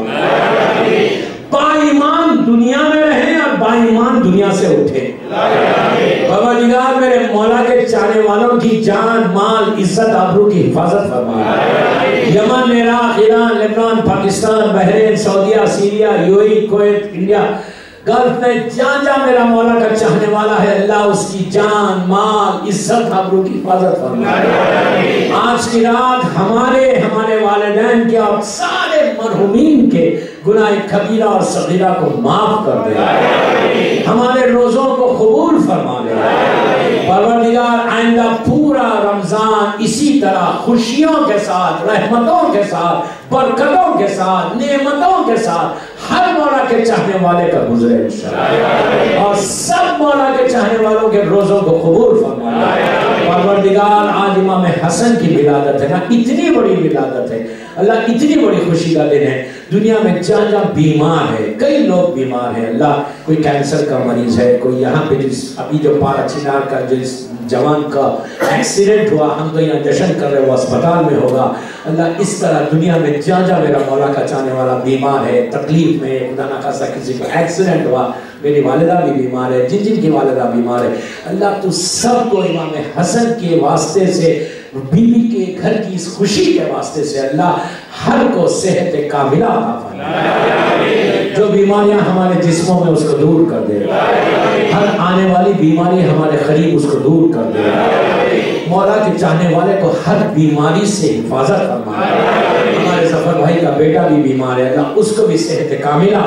बाईमान दुनिया में रहें और बाईमान दुनिया से उठे। परवरदिगार मेरे मौला के चाहने वालों की जान माल इज्जत आबरू की हिफाजत फरमा। Yemen, Iraq, Iran, Lebanon, Pakistan, Bahrain, सऊदीया, Syria, UAE, Kuwait, India, Gulf में जहाँ जहाँ मेरा मौला का चाहने वाला है अल्लाह उसकी जान माल इज्जत आबरू की हिफाजत फरमा। आज की रात हमारे वालिदैन के और सारे मरहूमीन के गुनाह कबीरा और सगीरा को माफ कर दे, हमारे रोज़ों को कबूल फरमा दे। परवरदिगार आइंदा पूरा रमज़ान इसी तरह खुशियों के साथ, रहमतों के साथ, बरकतों के साथ, नेमतों के साथ हर मौला के चाहने वाले का गुजरे इंशाअल्लाह, और सब मौला के चाहने वालों के रोज़ों को कबूल फरमा। परवरदिगार आज इमाम हसन की विलादत है ना, इतनी बड़ी विलादत है अल्लाह, इतनी बड़ी खुशी का दिन है। दुनिया में जहाँ जहाँ बीमार है, कई लोग बीमार हैं अल्लाह, कोई कैंसर का मरीज है, कोई यहाँ पे जिस अभी जो पाराचिनार का जिस जवान का एक्सीडेंट हुआ, हम तो यहाँ जश्न कर रहे, वो अस्पताल में होगा अल्लाह। इस तरह दुनिया में जहाँ जहाँ मेरा मौला का चाहने वाला बीमार है, तकलीफ में, खुदा ना खासा किसी को एक्सीडेंट हुआ, मेरी वालिदा भी बीमार है, जिन जिन की वालिदा बीमार है अल्लाह, तू सबको इमाम हसन के वास्ते से, बीवी के घर की इस खुशी के वास्ते से अल्लाह हर को सेहत कामिला अता फरमा। जो बीमारियां हमारे जिस्मों में उसको दूर कर दे, हर आने वाली बीमारी हमारे करीब उसको दूर कर दे। मौला के चाहने वाले को हर बीमारी से हिफाजत फरमा। हमारे सफर भाई का बेटा भी बीमार है अल्लाह, उसको भी सेहत कामिला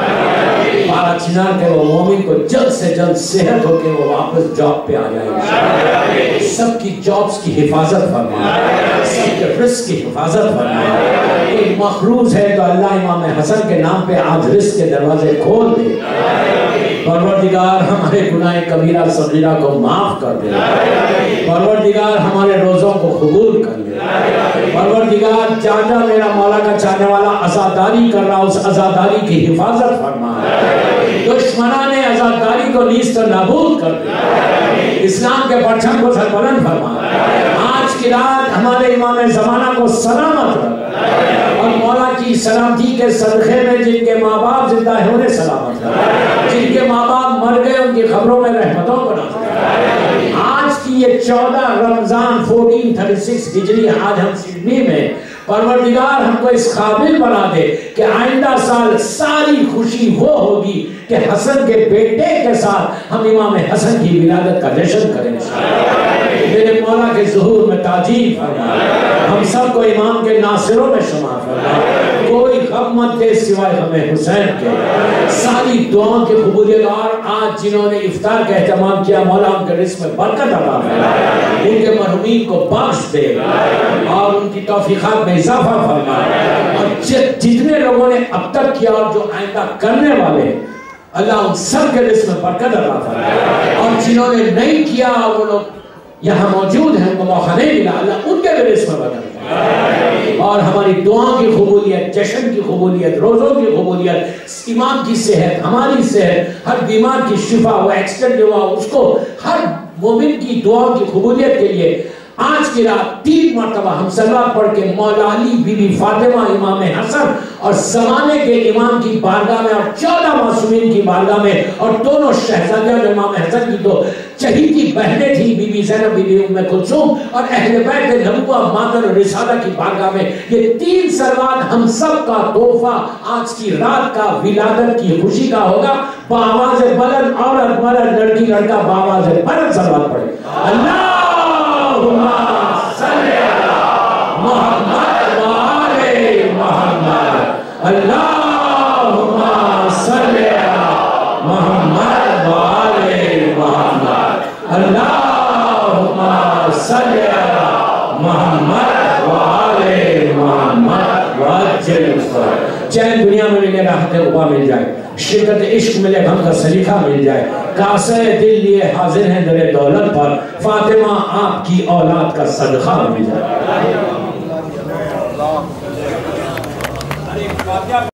पाराचिनार के वो मोमिन को जल्द से जल्द सेहत होकर वो वापस जॉब पे आ जाएंगे। सबकी जॉब्स की हिफाजत फरमा, सबके रिस्क की हिफाजत फरमा। कोई मखरूज है तो अल्लाह इमाम हसन के नाम पे आज रिस्क के दरवाजे खोल दे। परवरदिगार हमारे गुनाह कबीरा सगीरा को माफ कर दे। परवरदिगार हमारे रोज़ों को कबूल कर ले। परवरदिगार जहाँ मेरा मौला का चाहने वाला आज़ादारी कर रहा, उस आज़ादारी की हिफाजत फरमा। दुश्मनाने आज़ादारी को नीस्त और नाबूद कर दे। इस्लाम के परचम को सरबलंद फरमा। आज की रात हमारे इमाम ज़माना को सलामत रख, और मौला की सलामती के सदक़े में जिनके माँ बाप जिंदा है उन्हें सलामत रख, जिनके माँ बाप मर गए उनकी खबरों में रहमतों को नाज़िल। आज की ये 14 रमज़ान 1436 हिजरी, आज हम सिडनी में, परवरदिगार हमको इस काबिल बना दे कि आइंदा साल सारी खुशी वो होगी कि हसन के बेटे के साथ हम इमाम हसन की विलादत का जश्न करेंगे। मेरे मौला के ज़ुहूर में ताजीब फरमा, हम सबको इमाम के नासिरों में शुमार फरमा। कोई गम मत दे सिवाय हमें हुसैन के। सारी दुआओं की कबूलियत, और आज जिन्होंने इफ्तार का एहतमाम किया मौला उनके रिज़्क़ में बरकत अता फरमा, उनके मरहूमीन को बख्श दे और उनकी तौफीक़ात में इजाफा फरमा। और जितने लोगों ने अब तक किया और जो आइंदा करने वाले अल्लाह उन सब के रिज़्क़ में बरकत अता फरमा, और जिन्होंने नहीं किया वो लोग यहाँ मौजूद हैं उनको मौका नहीं मिला, अल्लाह उनके भी रिज़्क़ में बरकत फरमा। और हमारी दुआओं की कबूलियत, जश्न की कबूलियत, रोज़ों की कबूलियत, इमाम की सेहत, हमारी सेहत, हर बीमार की शिफा, वो एक्सीडेंट हुआ उसको, हर मोमिन की दुआओं की कबूलियत के लिए आज की रात 3 मरतबा हम सलवात पढ़ के मौला अली, बीबी फातिमा, इमाम हसन और ज़माने के इमाम की बारगाह में, और 14 मासूमीन की बारगाह में, और दोनों शहजादियां जो इमाम हसन की तो चहीती बहनें थी, बीबी ज़ैनब, बीबी उम्मे कुलसूम, और अहले बैत नबुव्वा मातर रिसाला की बारगाह में, ये 3 सलवात हम सब का तोहफा आज की रात का विलादत की खुशी का होगा। बावाज़ बुलंद, औरत मर्द, लड़की लड़का बावाज़ बुलंद सलवात पढ़े। अल्लाह अल्लाहुम्मा सल्ली अला मुहम्मद व आले मुहम्मद, अल्लाहुम्मा सल्ली अला मुहम्मद व आले मुहम्मद वअज्जिल फरज। चैन दुनिया में मिले, राहत उबा मिल जाए, शिद्दत इश्क मिले, गम का सलीका मिल जाए, कासे दिल लिए हाजिर हैं दरे दौलत पर, फातिमा आपकी औलाद का सदका मिल जाए।